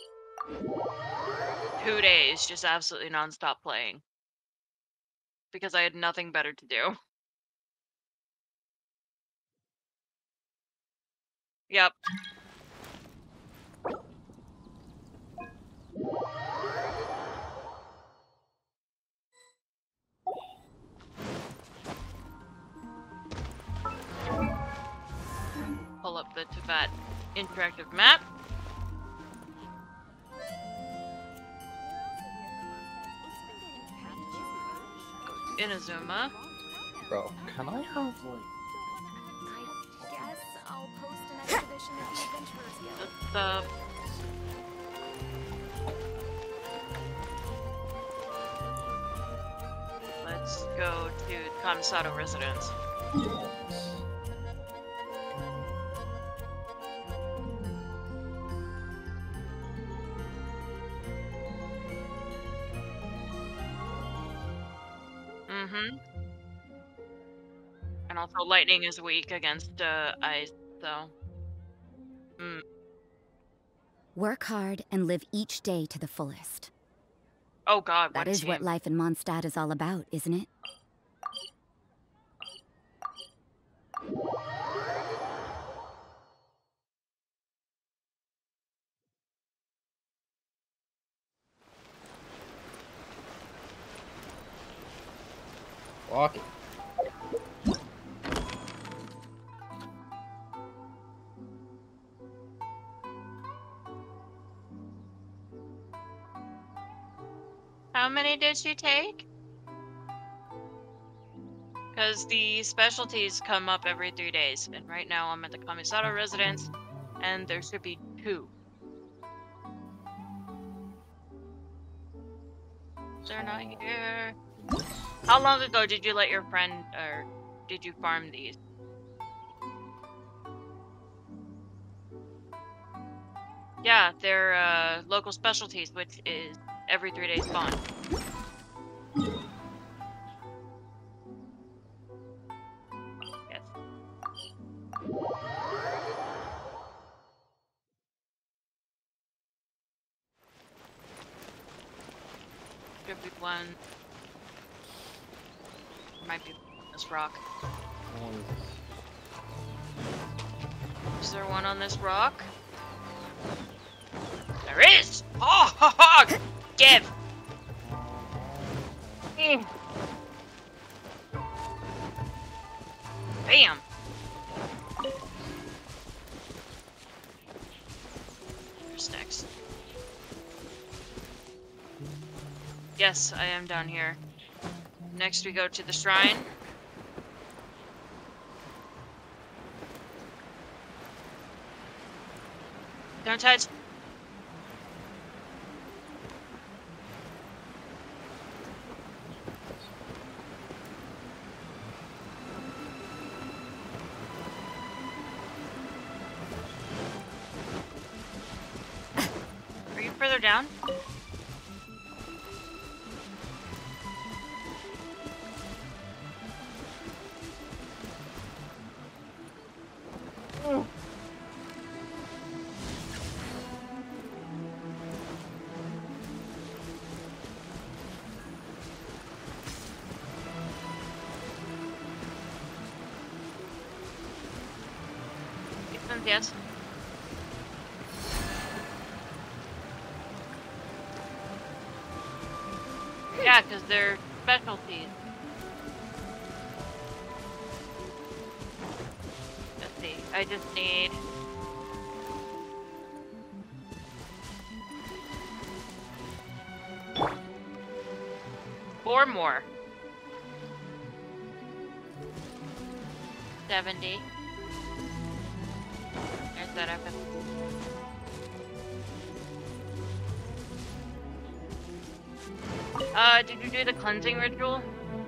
2 days just absolutely non-stop playing. Because I had nothing better to do. Yep. Pull up the Teyvat interactive map. Inazuma. Bro, can I have like I guess I'll post an exhibition at the Adventurers Guild. The let's go to Kamisato residence. And also lightning is weak against ice, so Work hard and live each day to the fullest. Oh God, That is what life in Mondstadt is all about, isn't it? Walk it. How many did she take? Because the specialties come up every 3 days, and right now I'm at the Kamisato residence, and there should be 2. They're not here. How long ago did you let your friend, or did you farm these? Yeah, they're local specialties, which is every 3 days spawn. Yes. Should be one. Might be this rock. Is there one on this rock? There is! Oh, ha, ha! Give! Bam! Where's next? Yes, I am down here. Next we go to the shrine. Don't touch. Are you further down? Yes. Yeah, because they're specialties. Let's see. I just need... four more. 70. There's that up. Did you do the cleansing ritual?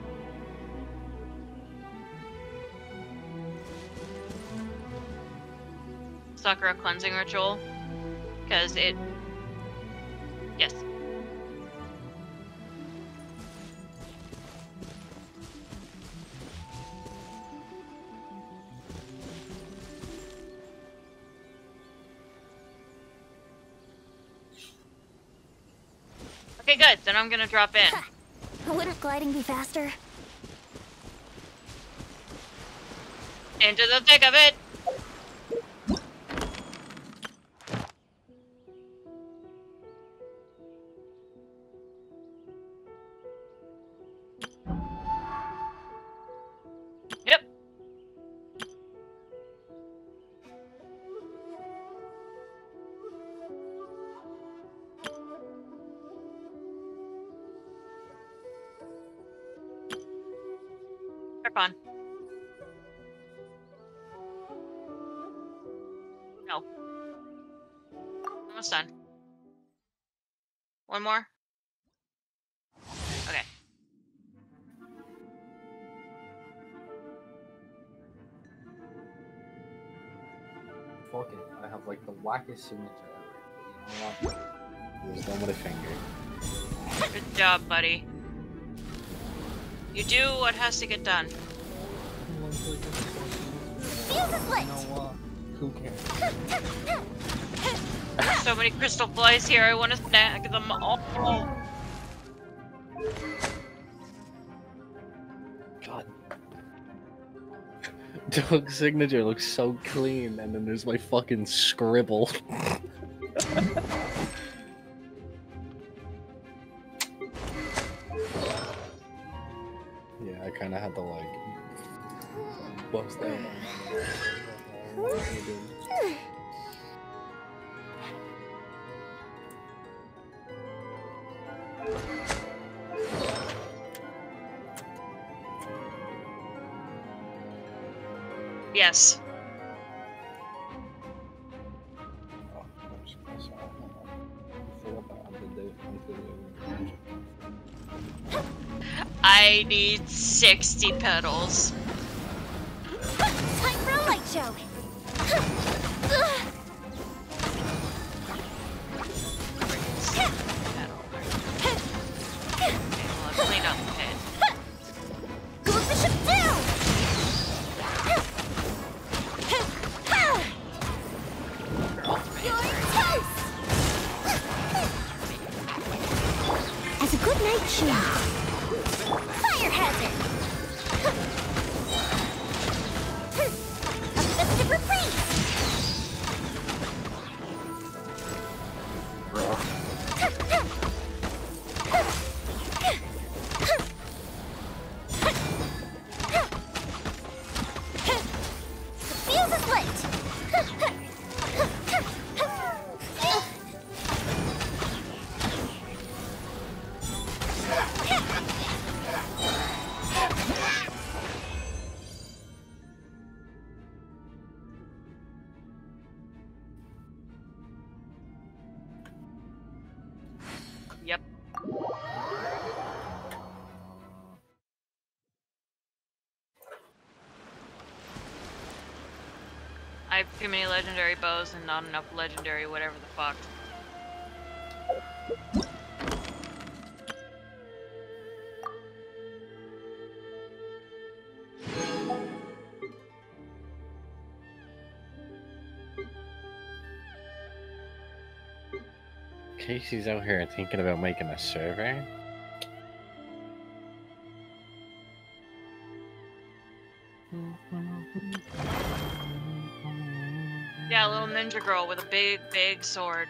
Sakura cleansing ritual? Because it... Yes. Okay, good. Then I'm gonna drop in. Wouldn't gliding be faster? Into the thick of it! Yep. They're fun. No. Almost done. One more? Okay. Fucking, I have like the wackest signature ever. You know what? It was done with a finger. Good job, buddy. You do what has to get done. Fuse is lit! Who cares? There's so many crystal flies here, I want to snag them all. God. Doug's signature looks so clean, and then there's my fucking scribble. Yeah, I kind of had to like bust that. Yes. I need 60 petals. Time for a light show. Clean up the pit. Go the ship down. You're toast. As a good night show. Fire hazard. A festive reprise. The fuse is lit. Yep. I have too many legendary bows and not enough legendary whatever the fuck. Casey's out here thinking about making a server. Yeah, a little ninja girl with a big, big sword.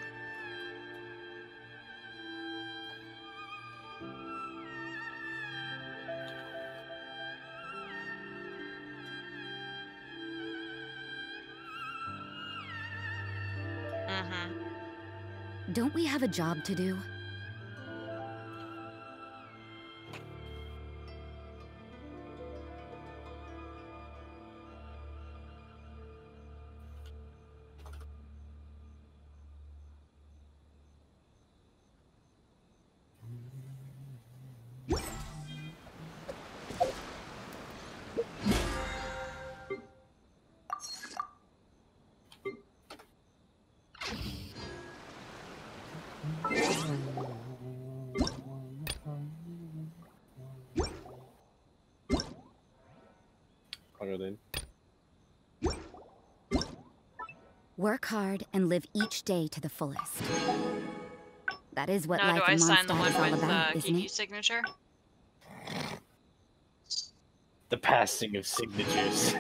Don't we have a job to do? Work hard and live each day to the fullest. That is what Now, life do I in sign the Mondstadt one is all with about, isn't Kiki's it? signature? The passing of signatures.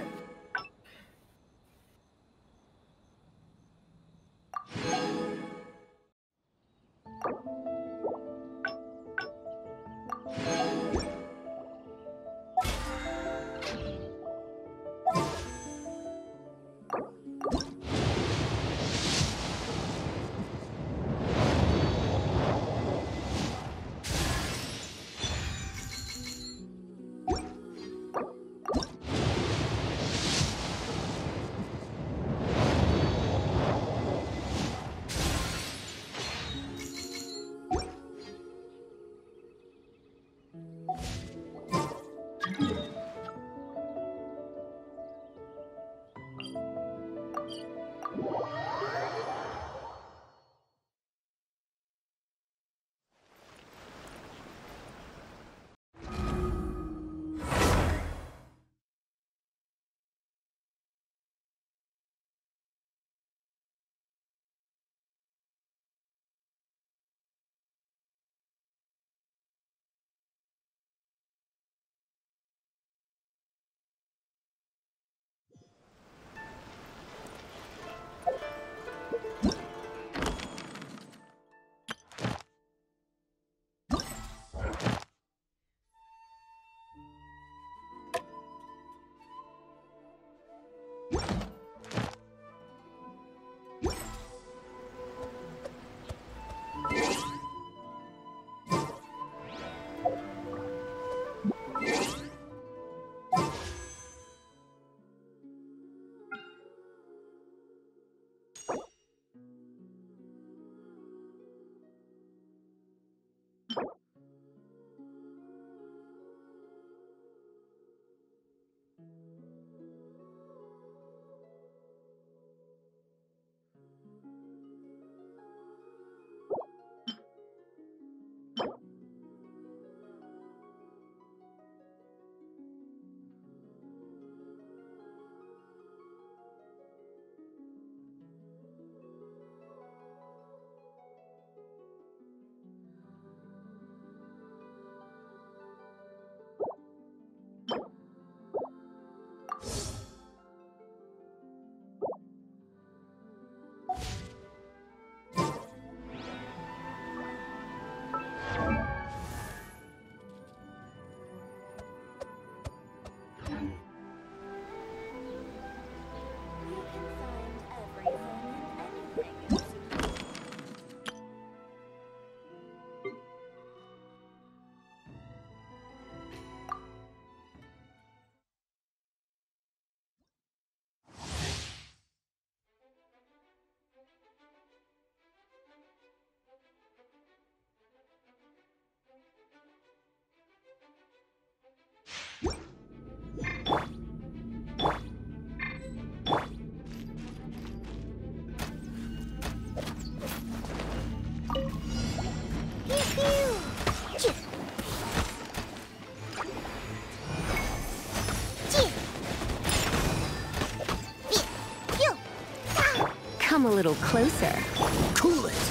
come a little closer. Cool it!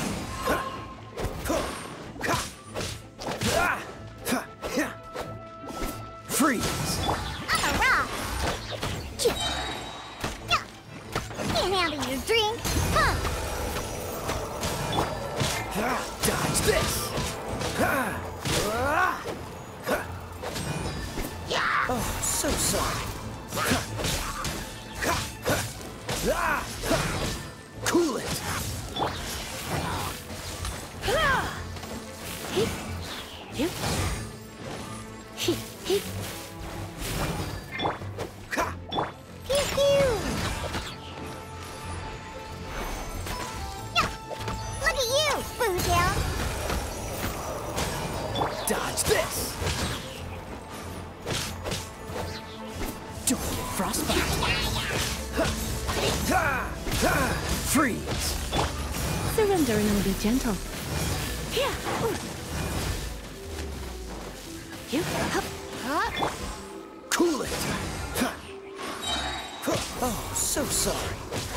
Freeze! I'm a rock. Can't handle your drink. Huh? Dodge this! Oh, so sorry. Cool it! Pew pew. Yeah. Look at you, Boozle. Dodge this! Don't get frostbite! Freeze! Surrender and be gentle. Here. Cool it! Oh, so sorry.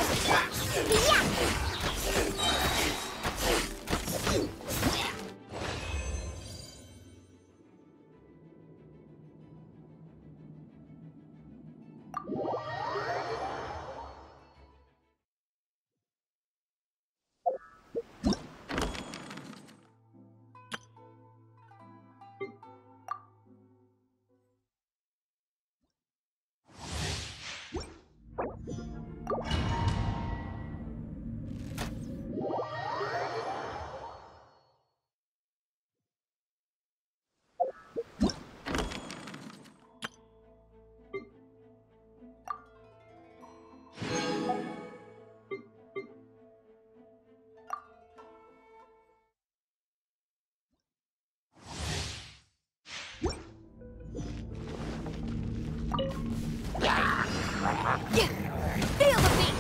Feel the beat!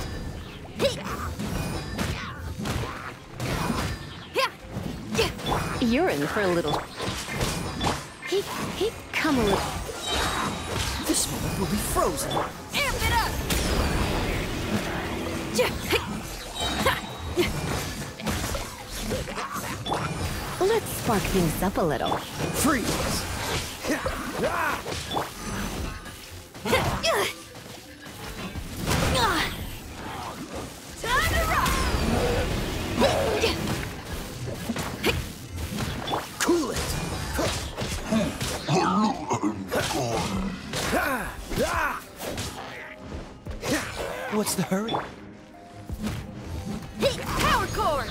You're in for a little... Come a little... This moment will be frozen. Amp it up! Let's spark things up a little. Freeze! Time to rock! Cool it! What's the hurry? Power cord!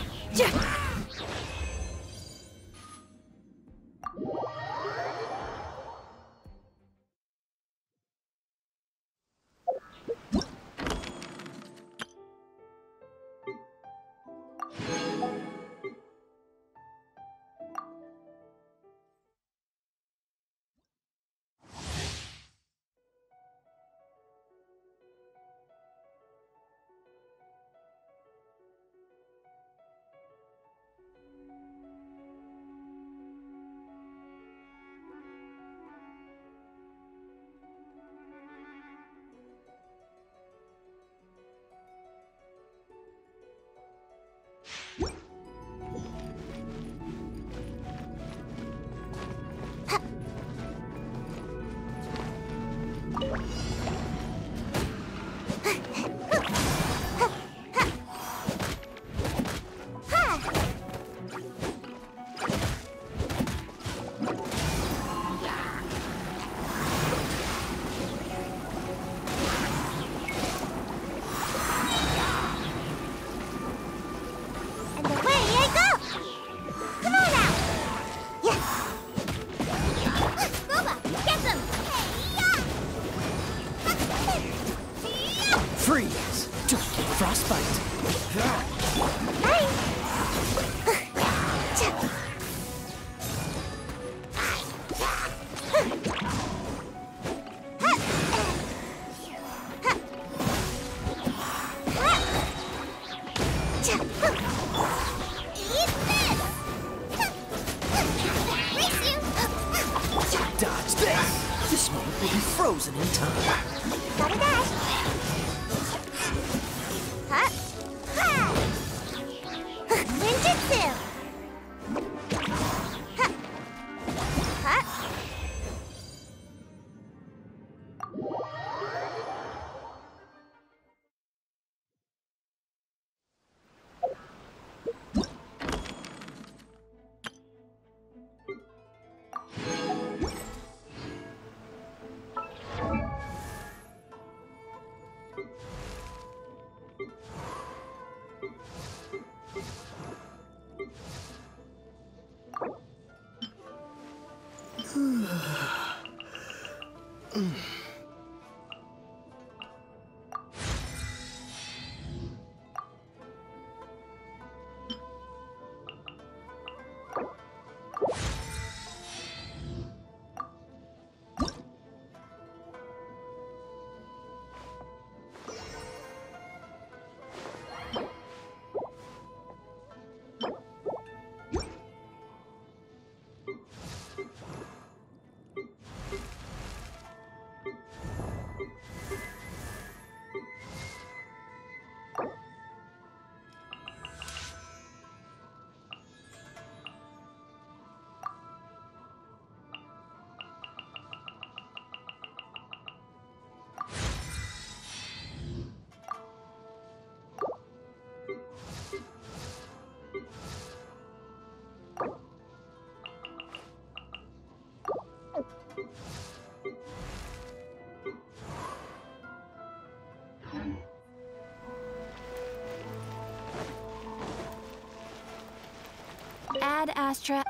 Freeze! Don't get frostbite. Dodge this! This moment will be frozen in time. Gotta dash. Huh? Ha! Ad Astra.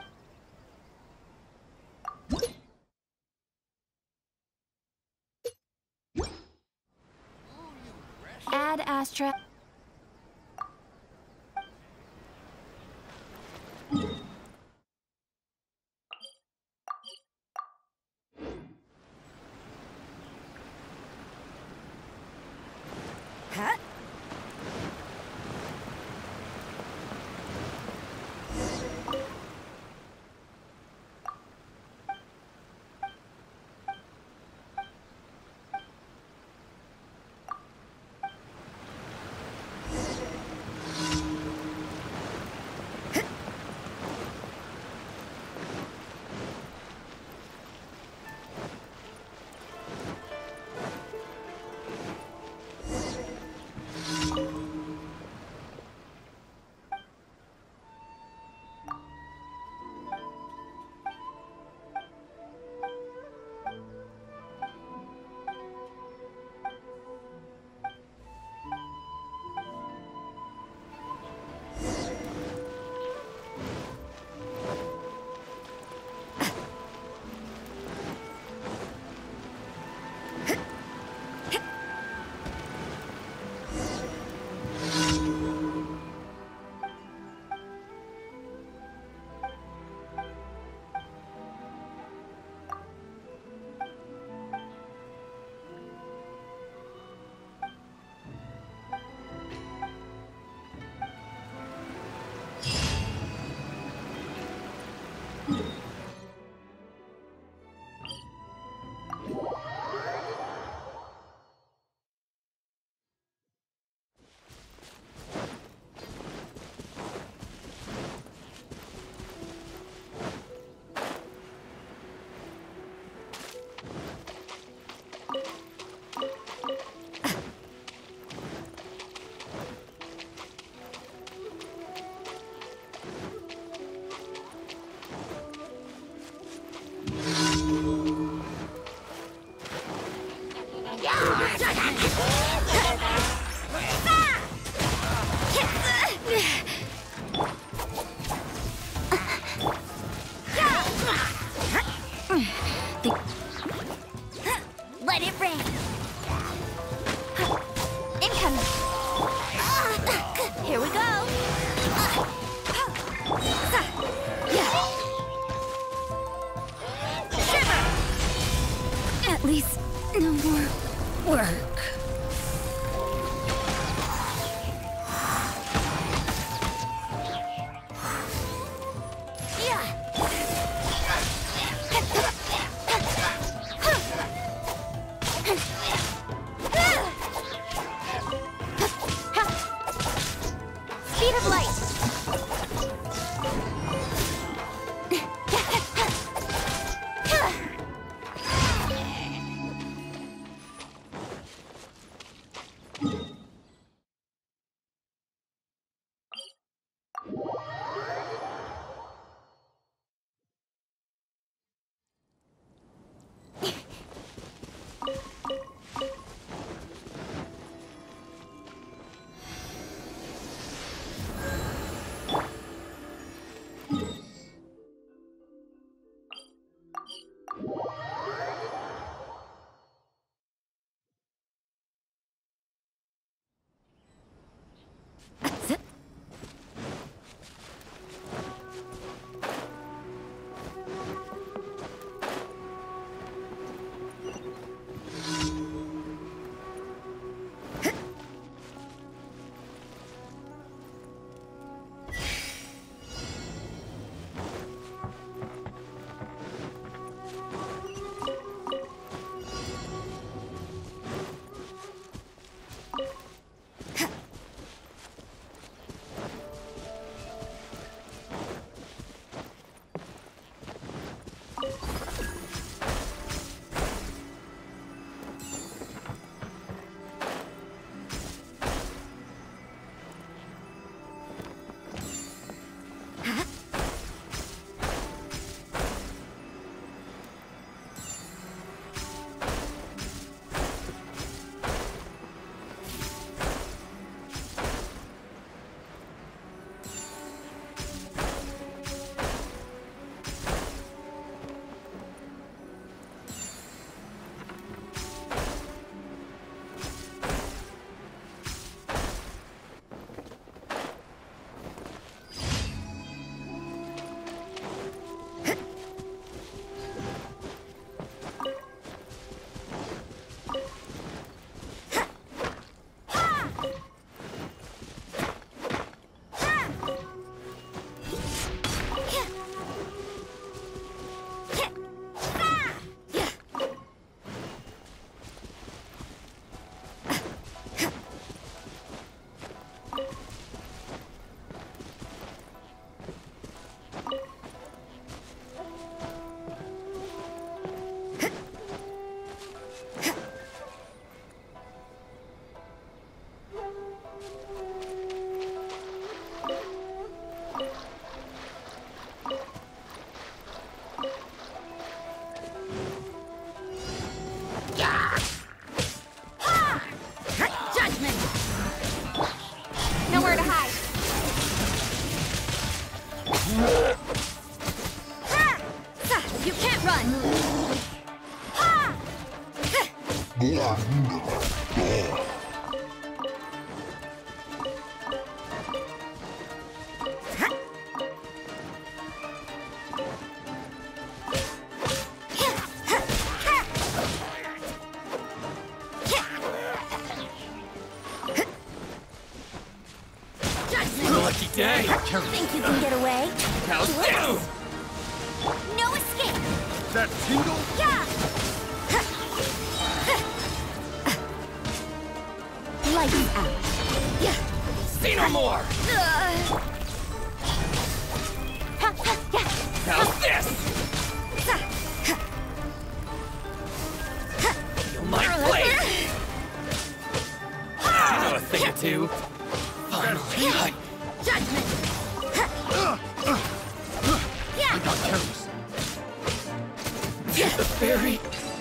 Ad Astra. Huh? Let it rain. Incoming. Here we go. Shiver. At least no more work. Speed of light. lucky day. Think you can get away? How's down? No escape! That tingle? Yeah! Lights out. Yeah. Say no more. How's this? Feel my blade. You know a thing or two. Finally. Judgment! I got careless. The fairy.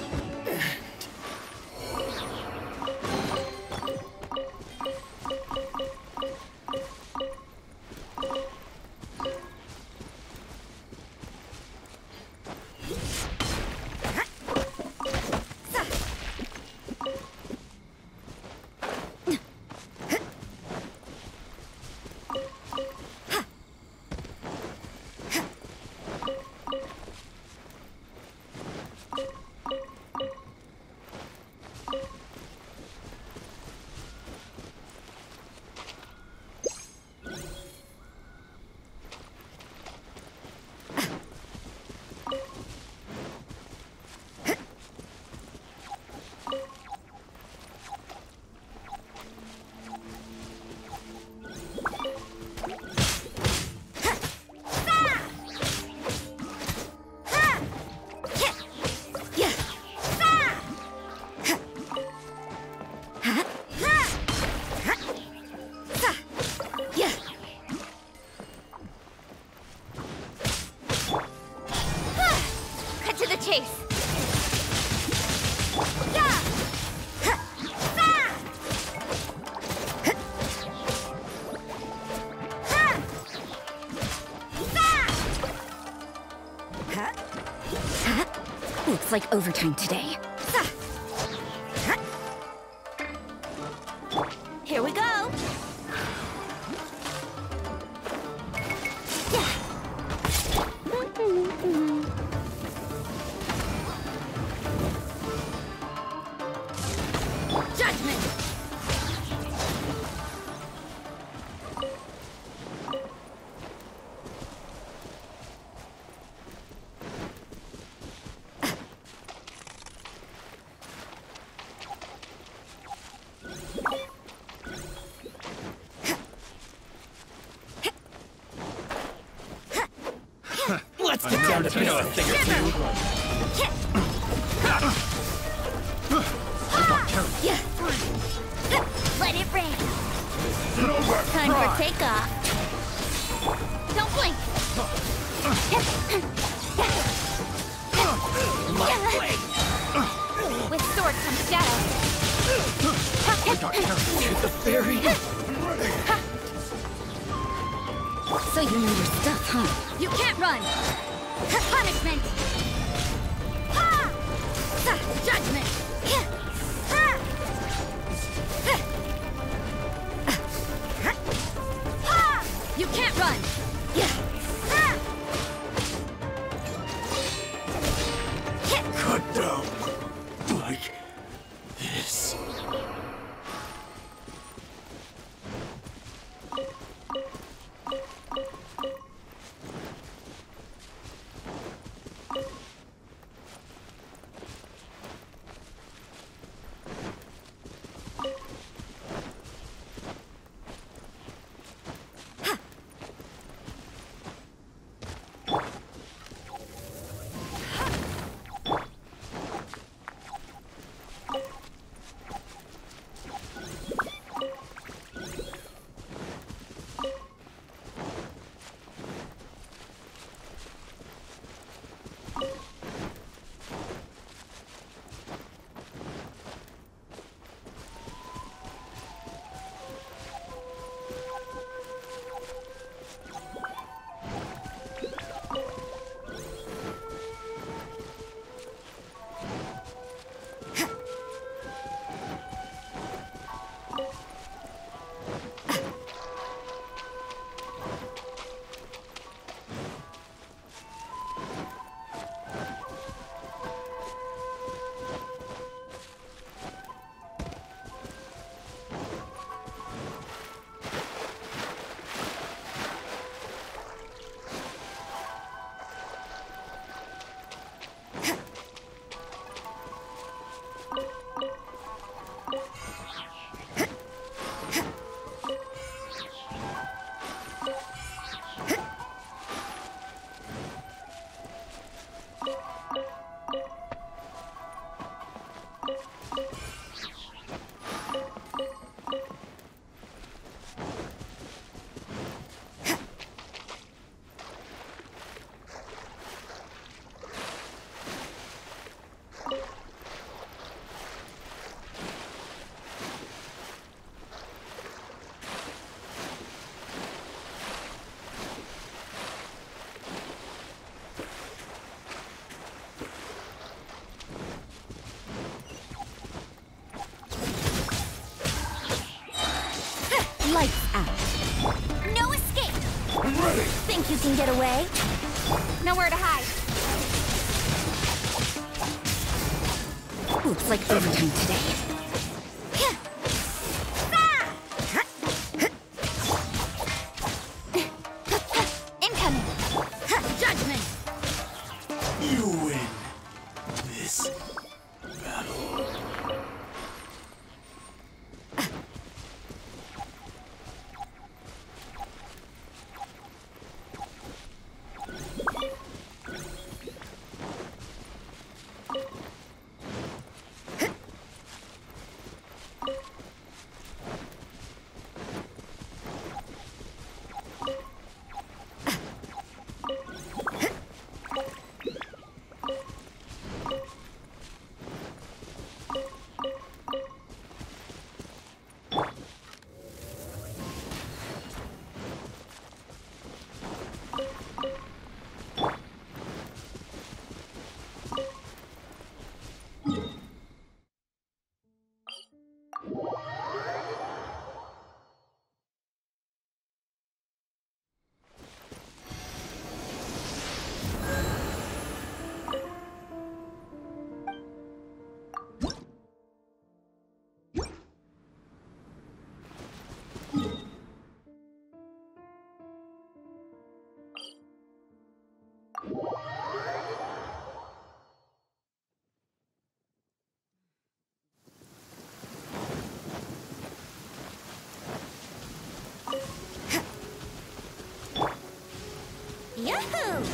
Looks like overtime today. Here we go! Judgment! Let's get down to know a thing or two. Let it rain! Time for takeoff! Don't blink! My blade. With sword comes shadow. The fairy. So you know your stuff, huh? You can't run! Punishment! Judgment! You can't run! Cut down. Like this. out. No escape! I'm ready! Think you can get away? Nowhere to hide. Looks like overtime today. Incoming. Judgment! You win this battle. Yahoo!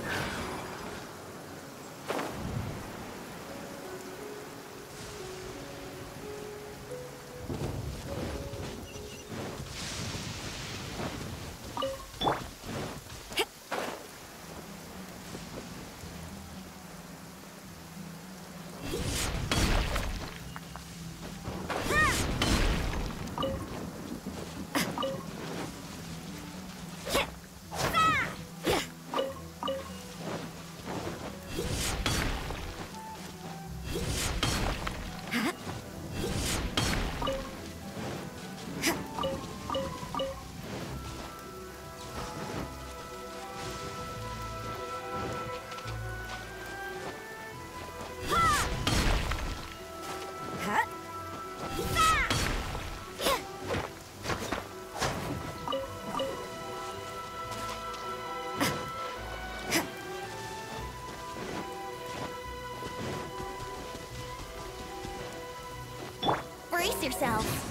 Brace yourself.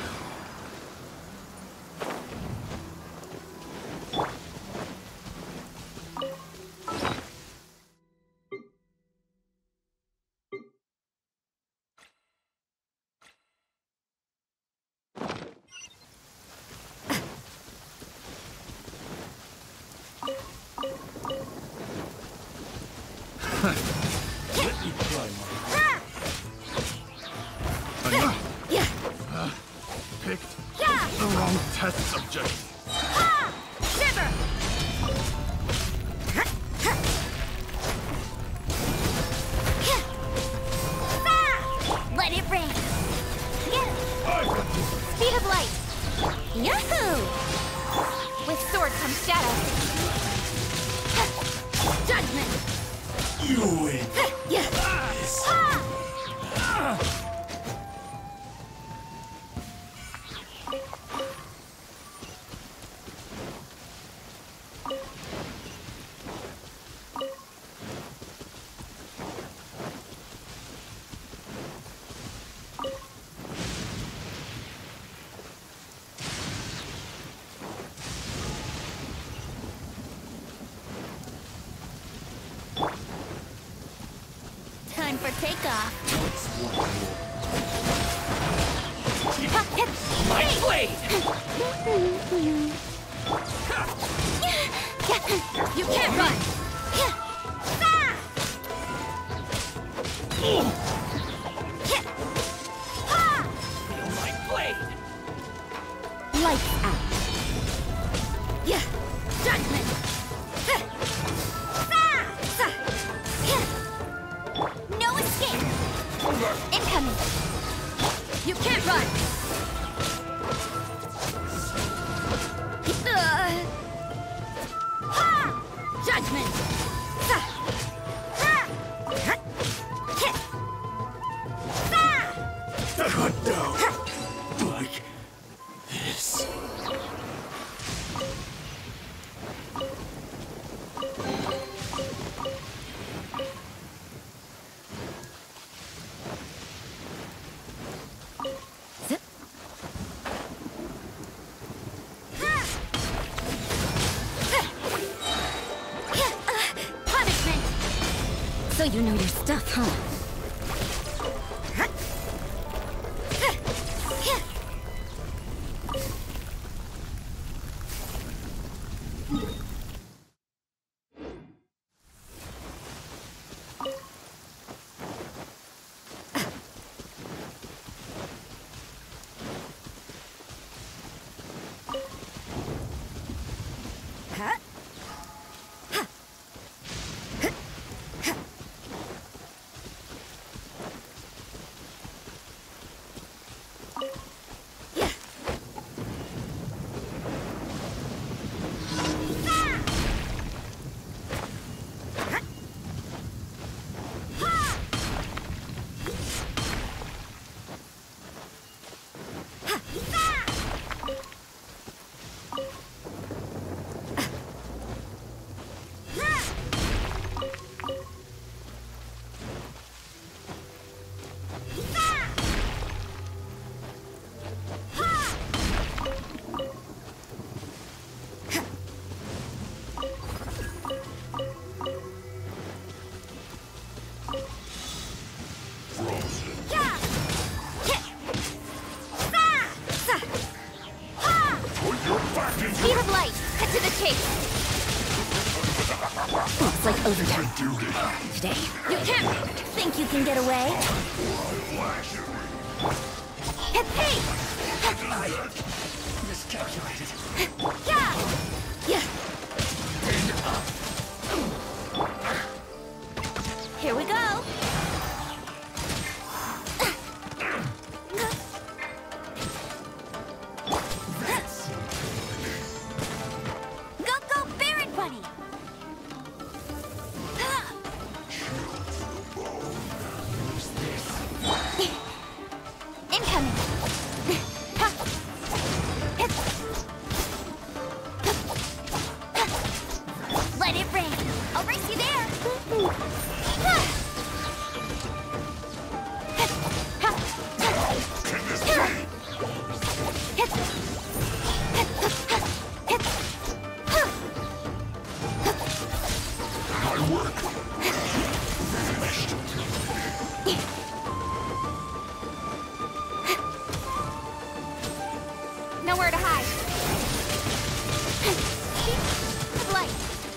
Let me try picked the wrong test subject. Shiver! Let it rain. Speed of light. Yahoo! With sword comes shadow. Judgment! You win. Yes! Time for takeoff. My blade! You can't run! Feel my blade! Lights out! Yeah! Judgment! No escape! Incoming! You can't run! Judgment! The hunt down. Like this. Punishment! So you know your stuff, huh? Speed of light! Cut to the chase! Looks like overtime. Today. You can't Think you can get away? Hey! Miscalculated. Yeah! Yeah! Here we go! Go, Baron Bunny! Incoming! Let it rain! I'll race you there! Nowhere to hide. Light.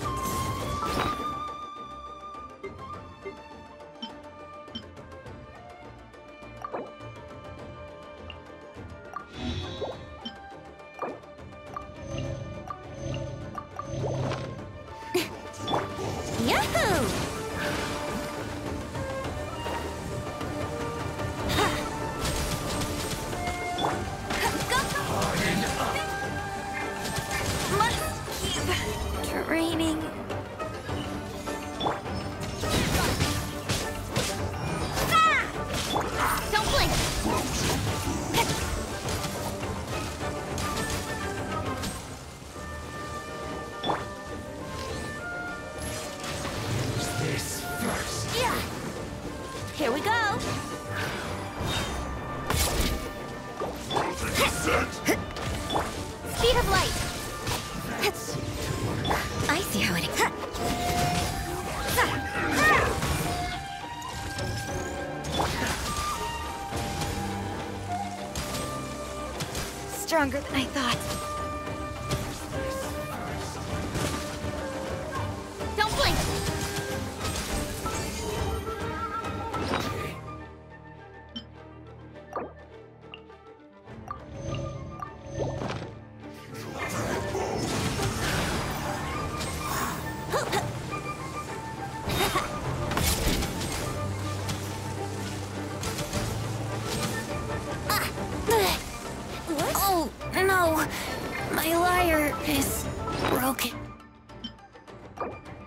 Yahoo! Training. Don't blink. This first. Yeah. Here we go. Speed of light. I see how it is. Stronger than I thought. Don't blink. Oh, no. My lyre is broken.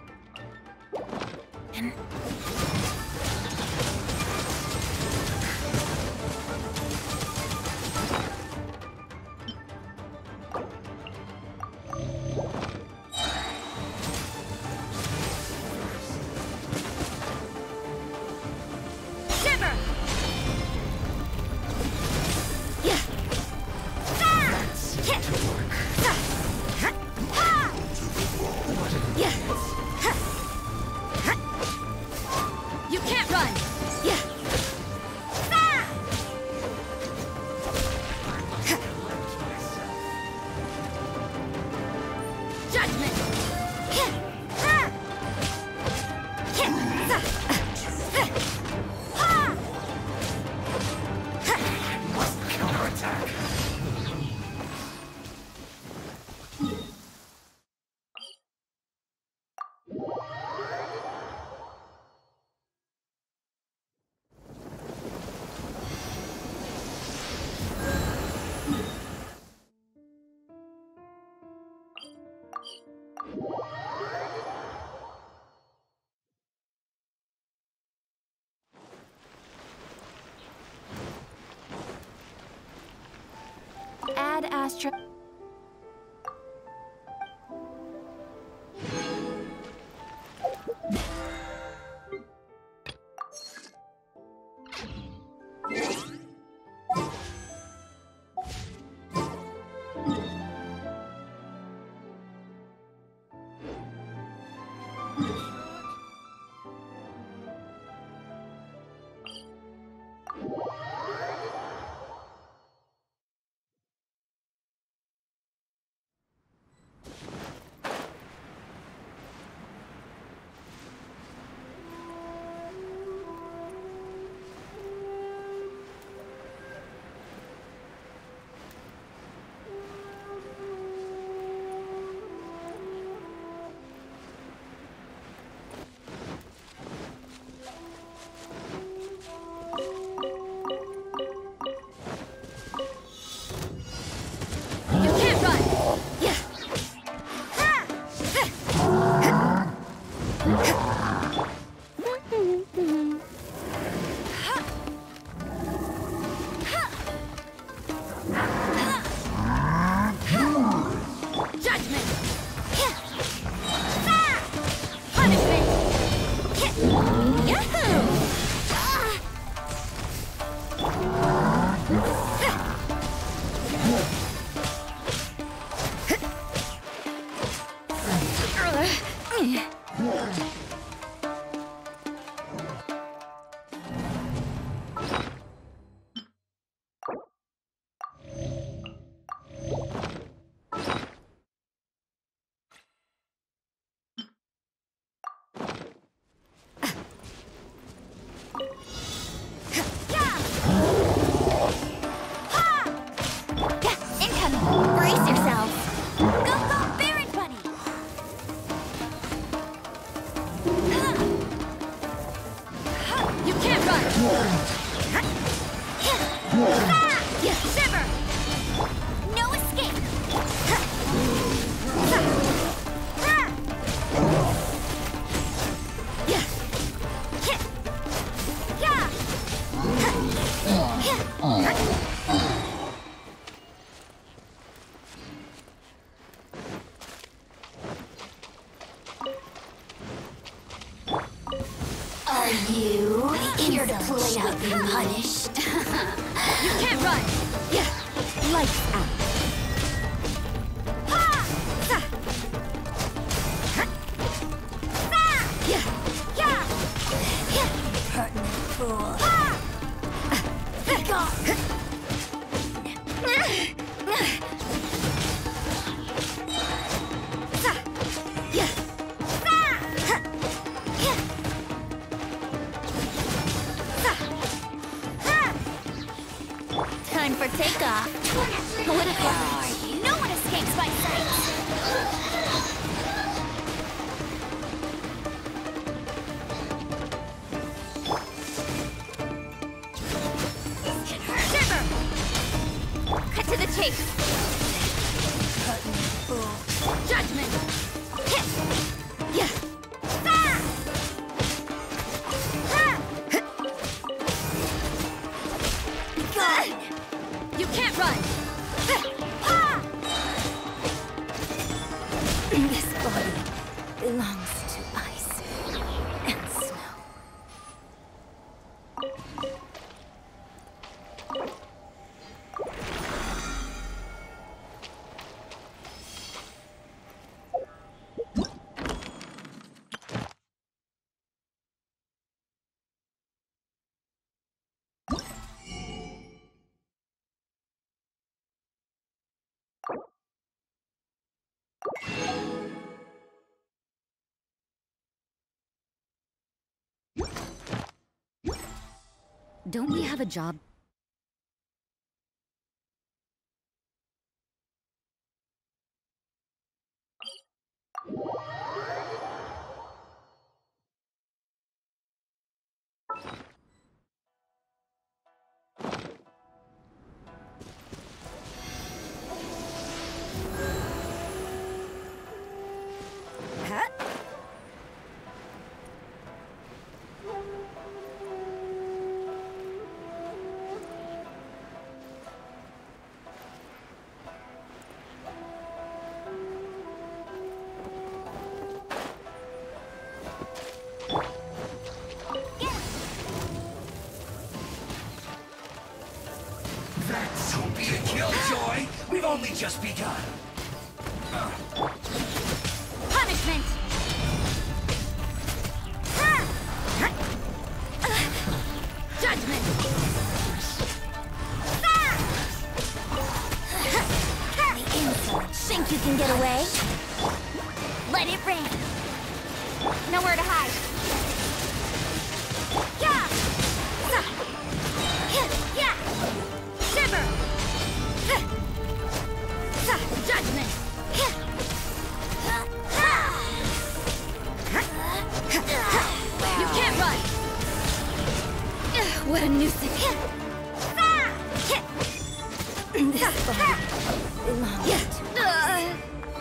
Judgment! Counterattack. Ad Astra. You can't run! Yeah! Judgment! Punishment! Yahoo! Incoming! Brace yourselves! Go, go, Baron Bunny! You can't run! Shiver! No escape! Are you here to play out the punished? You can't run! Lights out! Pertinent fool. Time for takeoff. Political. No one escapes my sight. Shiver! Cut to the chase! Judgment! You can't run! This body belongs to ice and snow. Don't we have a job? Don't be a killjoy! We've only just begun! Punishment! Judgment! The insolent. Think you can get away? Let it rain! Nowhere to hide! Yeah! Yeah! Shiver! Judgment! You can't run! What a nuisance! This body belongs to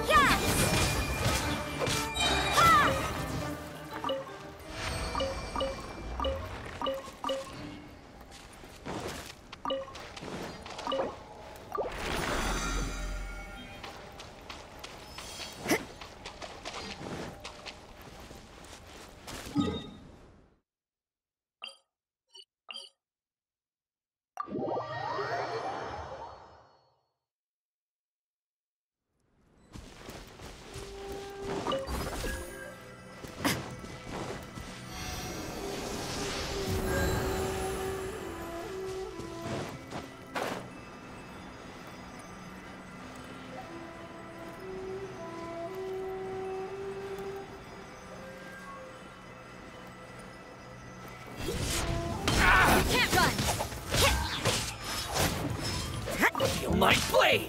Feel my blade!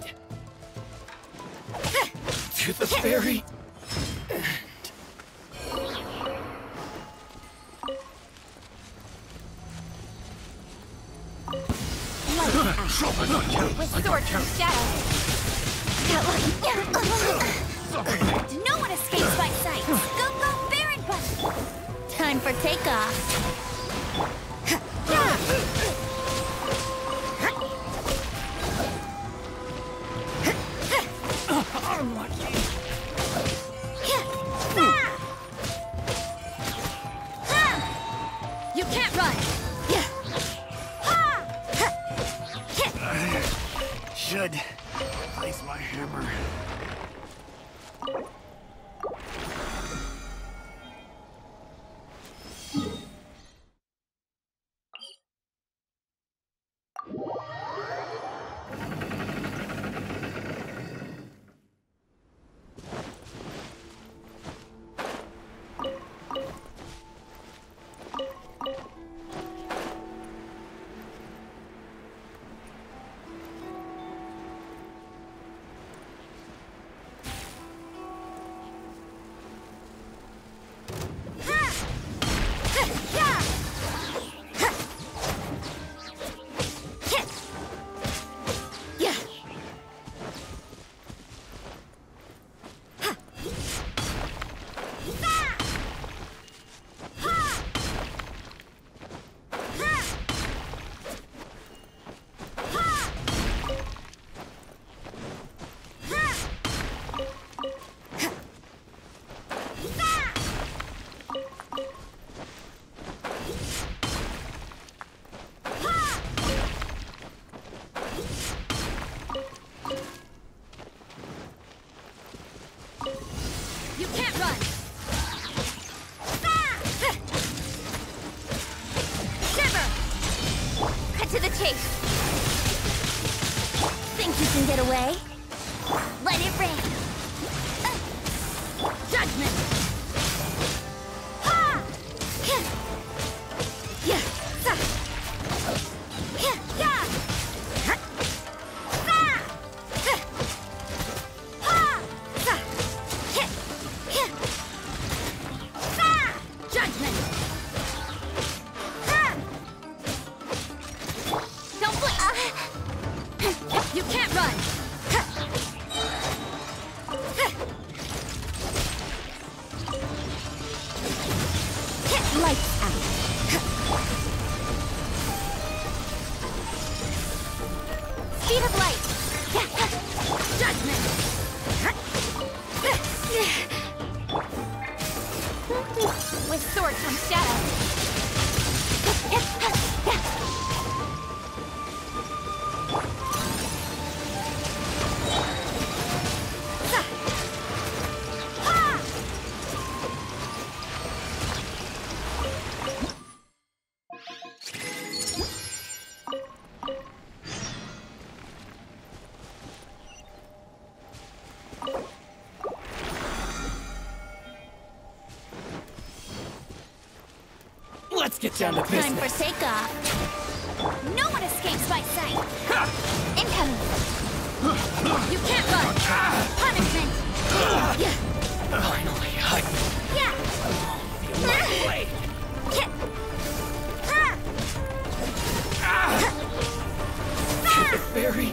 To the very end. with swords from shadows. No one escapes my sight. Go, Baron Punch! Time for takeoff. You can't run. Should place my hammer. You can't run! Shiver! Cut to the chase! Think you can get away? Let it rain! Judgment! Ha! Yeah! Let's get down to business. Time for takeoff. No one escapes by sight. Incoming. You can't run. Punishment. Yeah. Finally, Yeah. Wait. The fairy.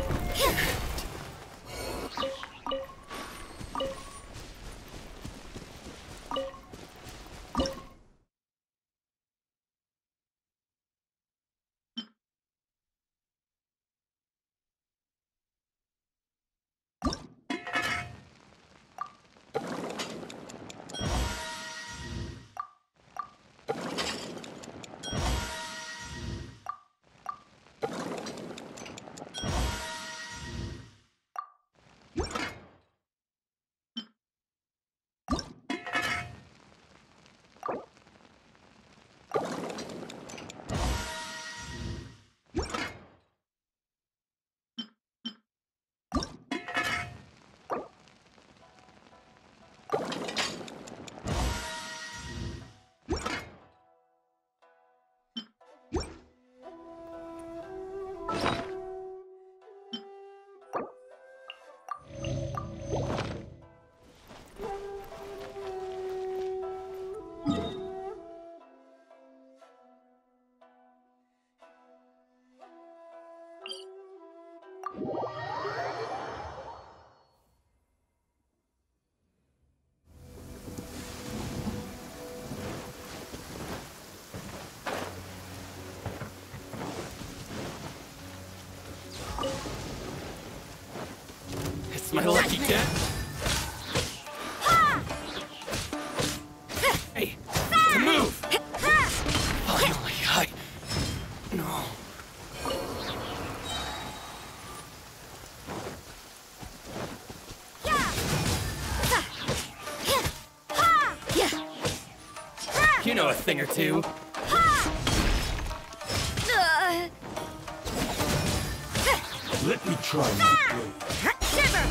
It's my lucky day. Hey, to move! Finally, No. You know a thing or two. Let me try my blade. Shiver!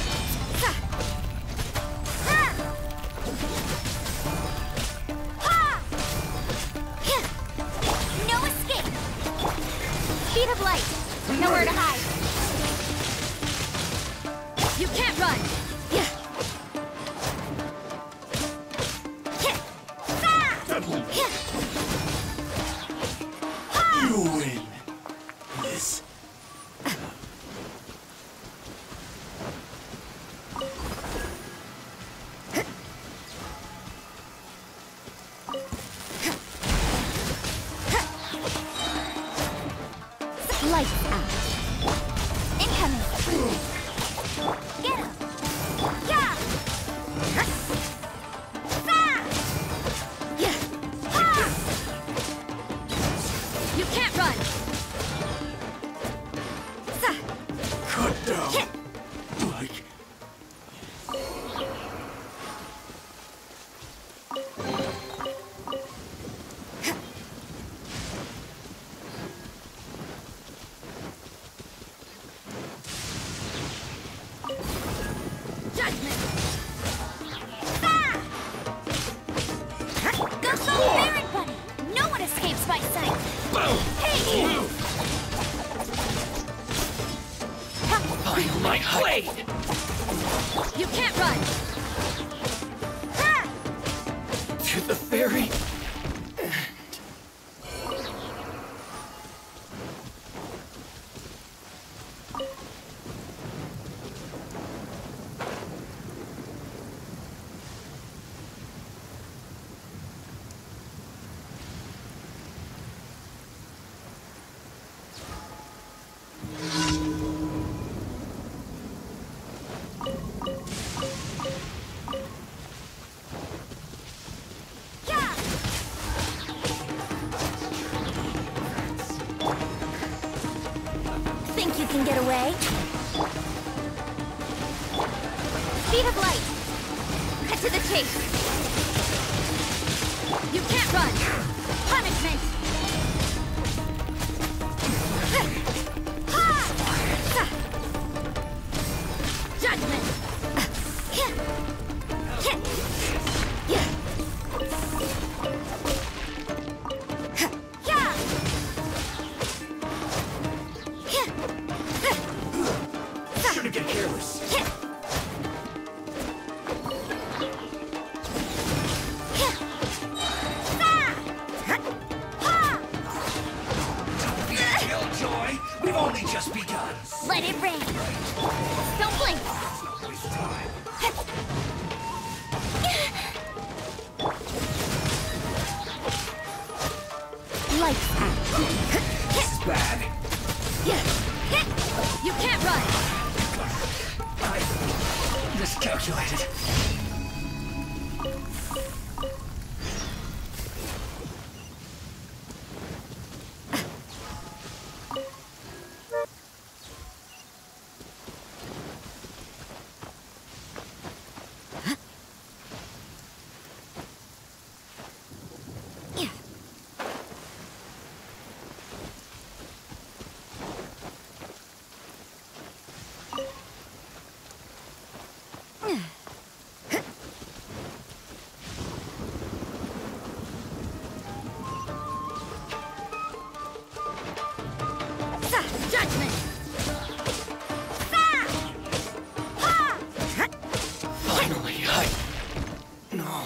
No escape! Speed of light! Nowhere to hide! You can't run! You win. This. Lights out. Incoming. Get him. Yeah. Yeah. You can't run. Cut down. Like. Judgment. Go so very buddy. No one escapes by sight. Hey! Final my blade! You can't run. To the fairy. Think you can get away? Speed of light. Cut to the chase. You can't run. Punishment. Judgment. Miscalculated. Judgment! Finally, No.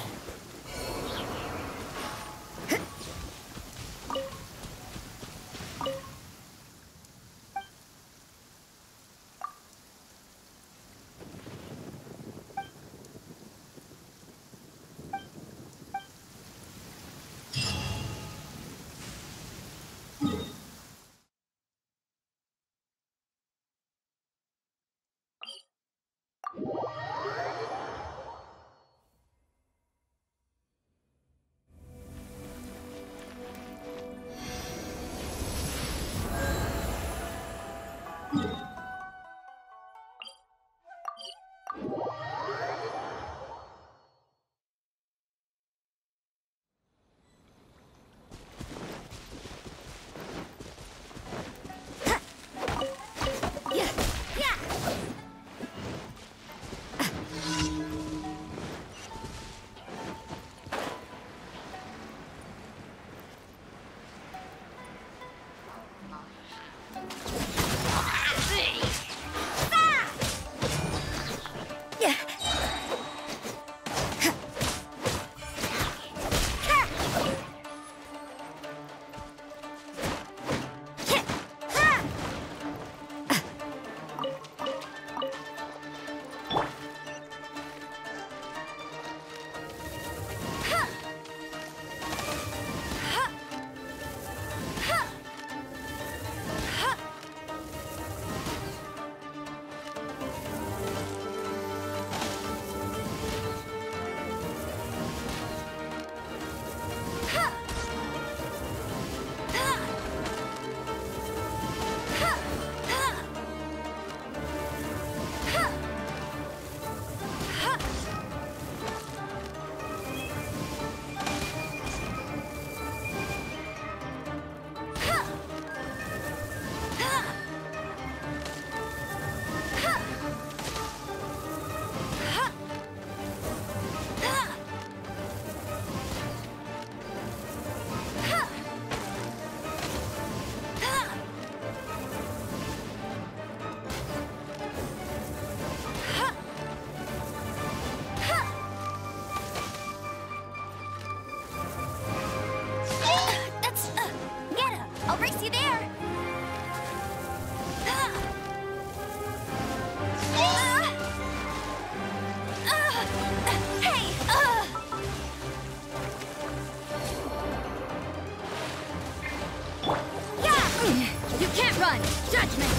Run! Judgment!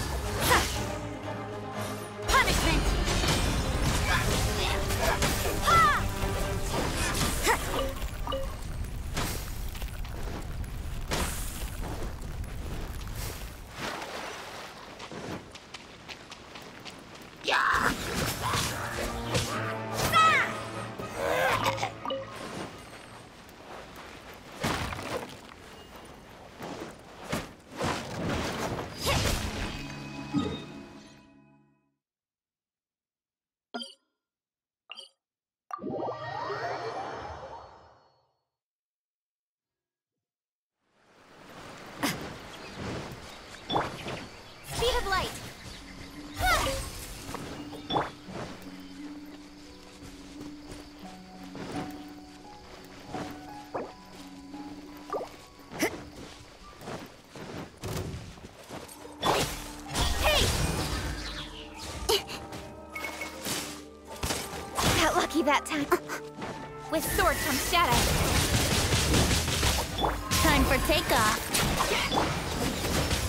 Punishment! Speed of light! Got lucky that time. With sword comes shadow. Time for takeoff.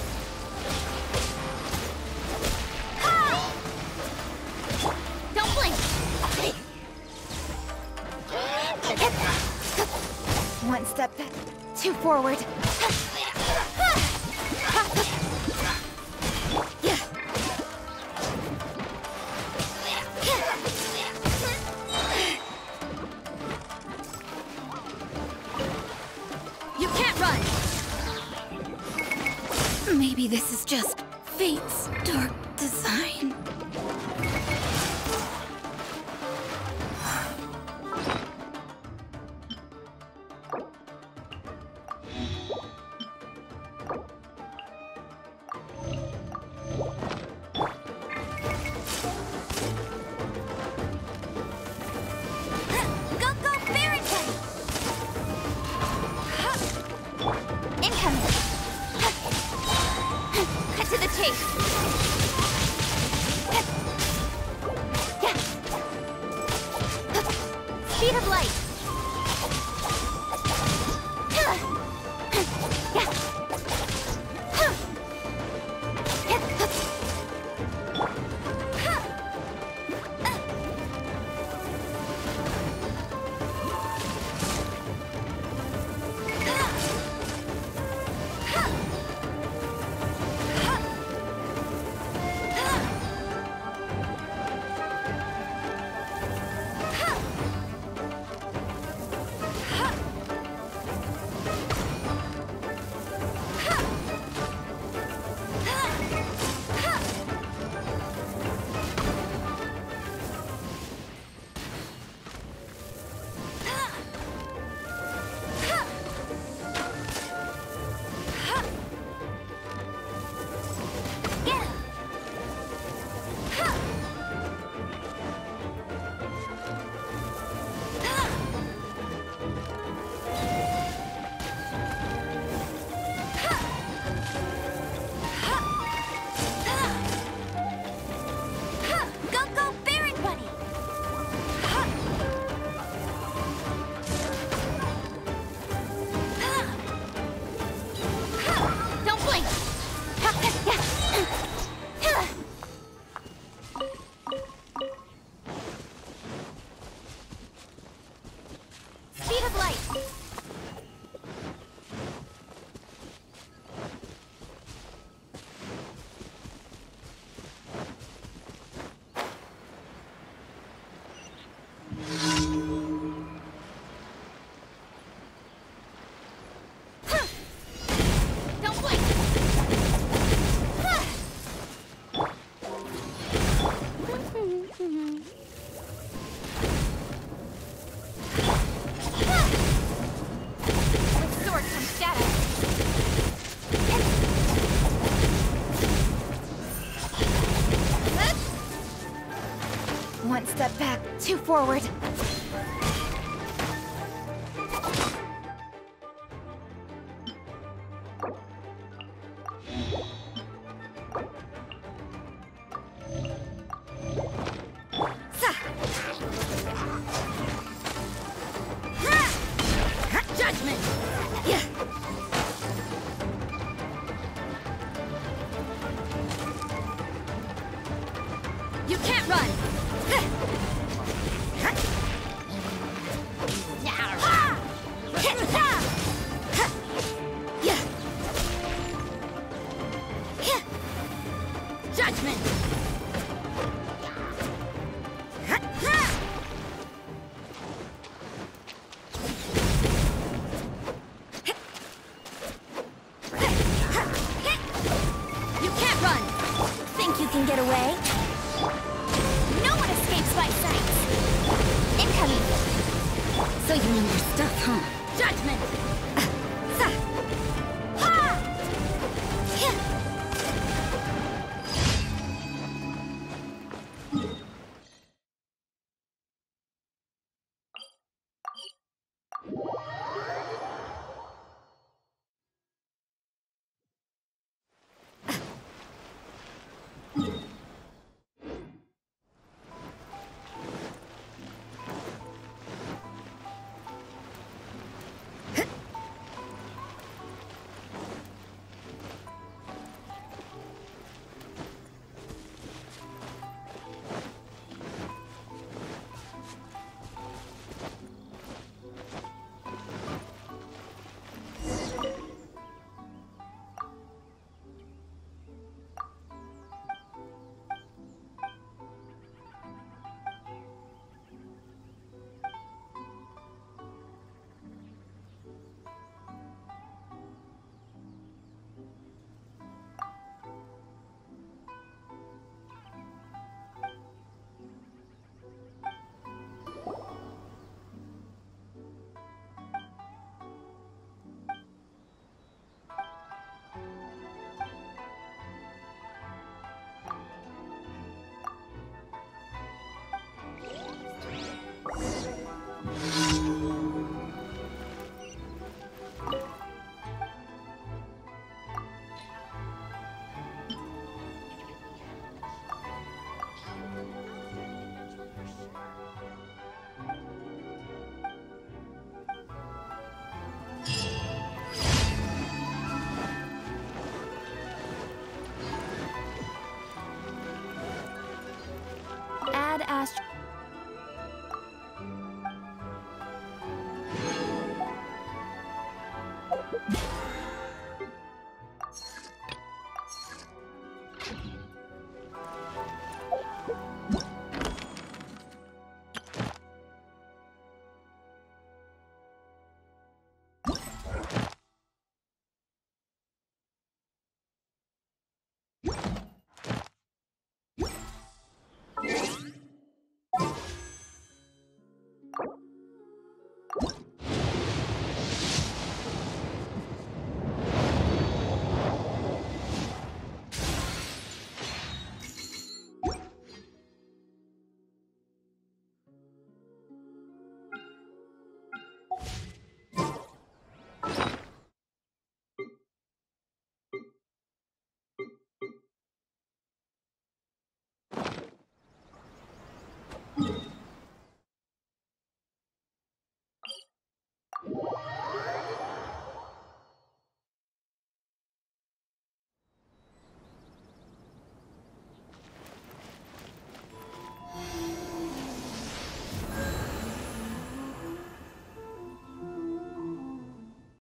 Don't blink! step back, two forward. You can't run! Maybe this is just fate's dark design. Speed of light! One step back, two forward. Judgment! Yeah. You can't run! Judgment! You can't run! Think you can get away? No one escapes my sight! Incoming! So you know your stuff, huh? Judgment! Aust-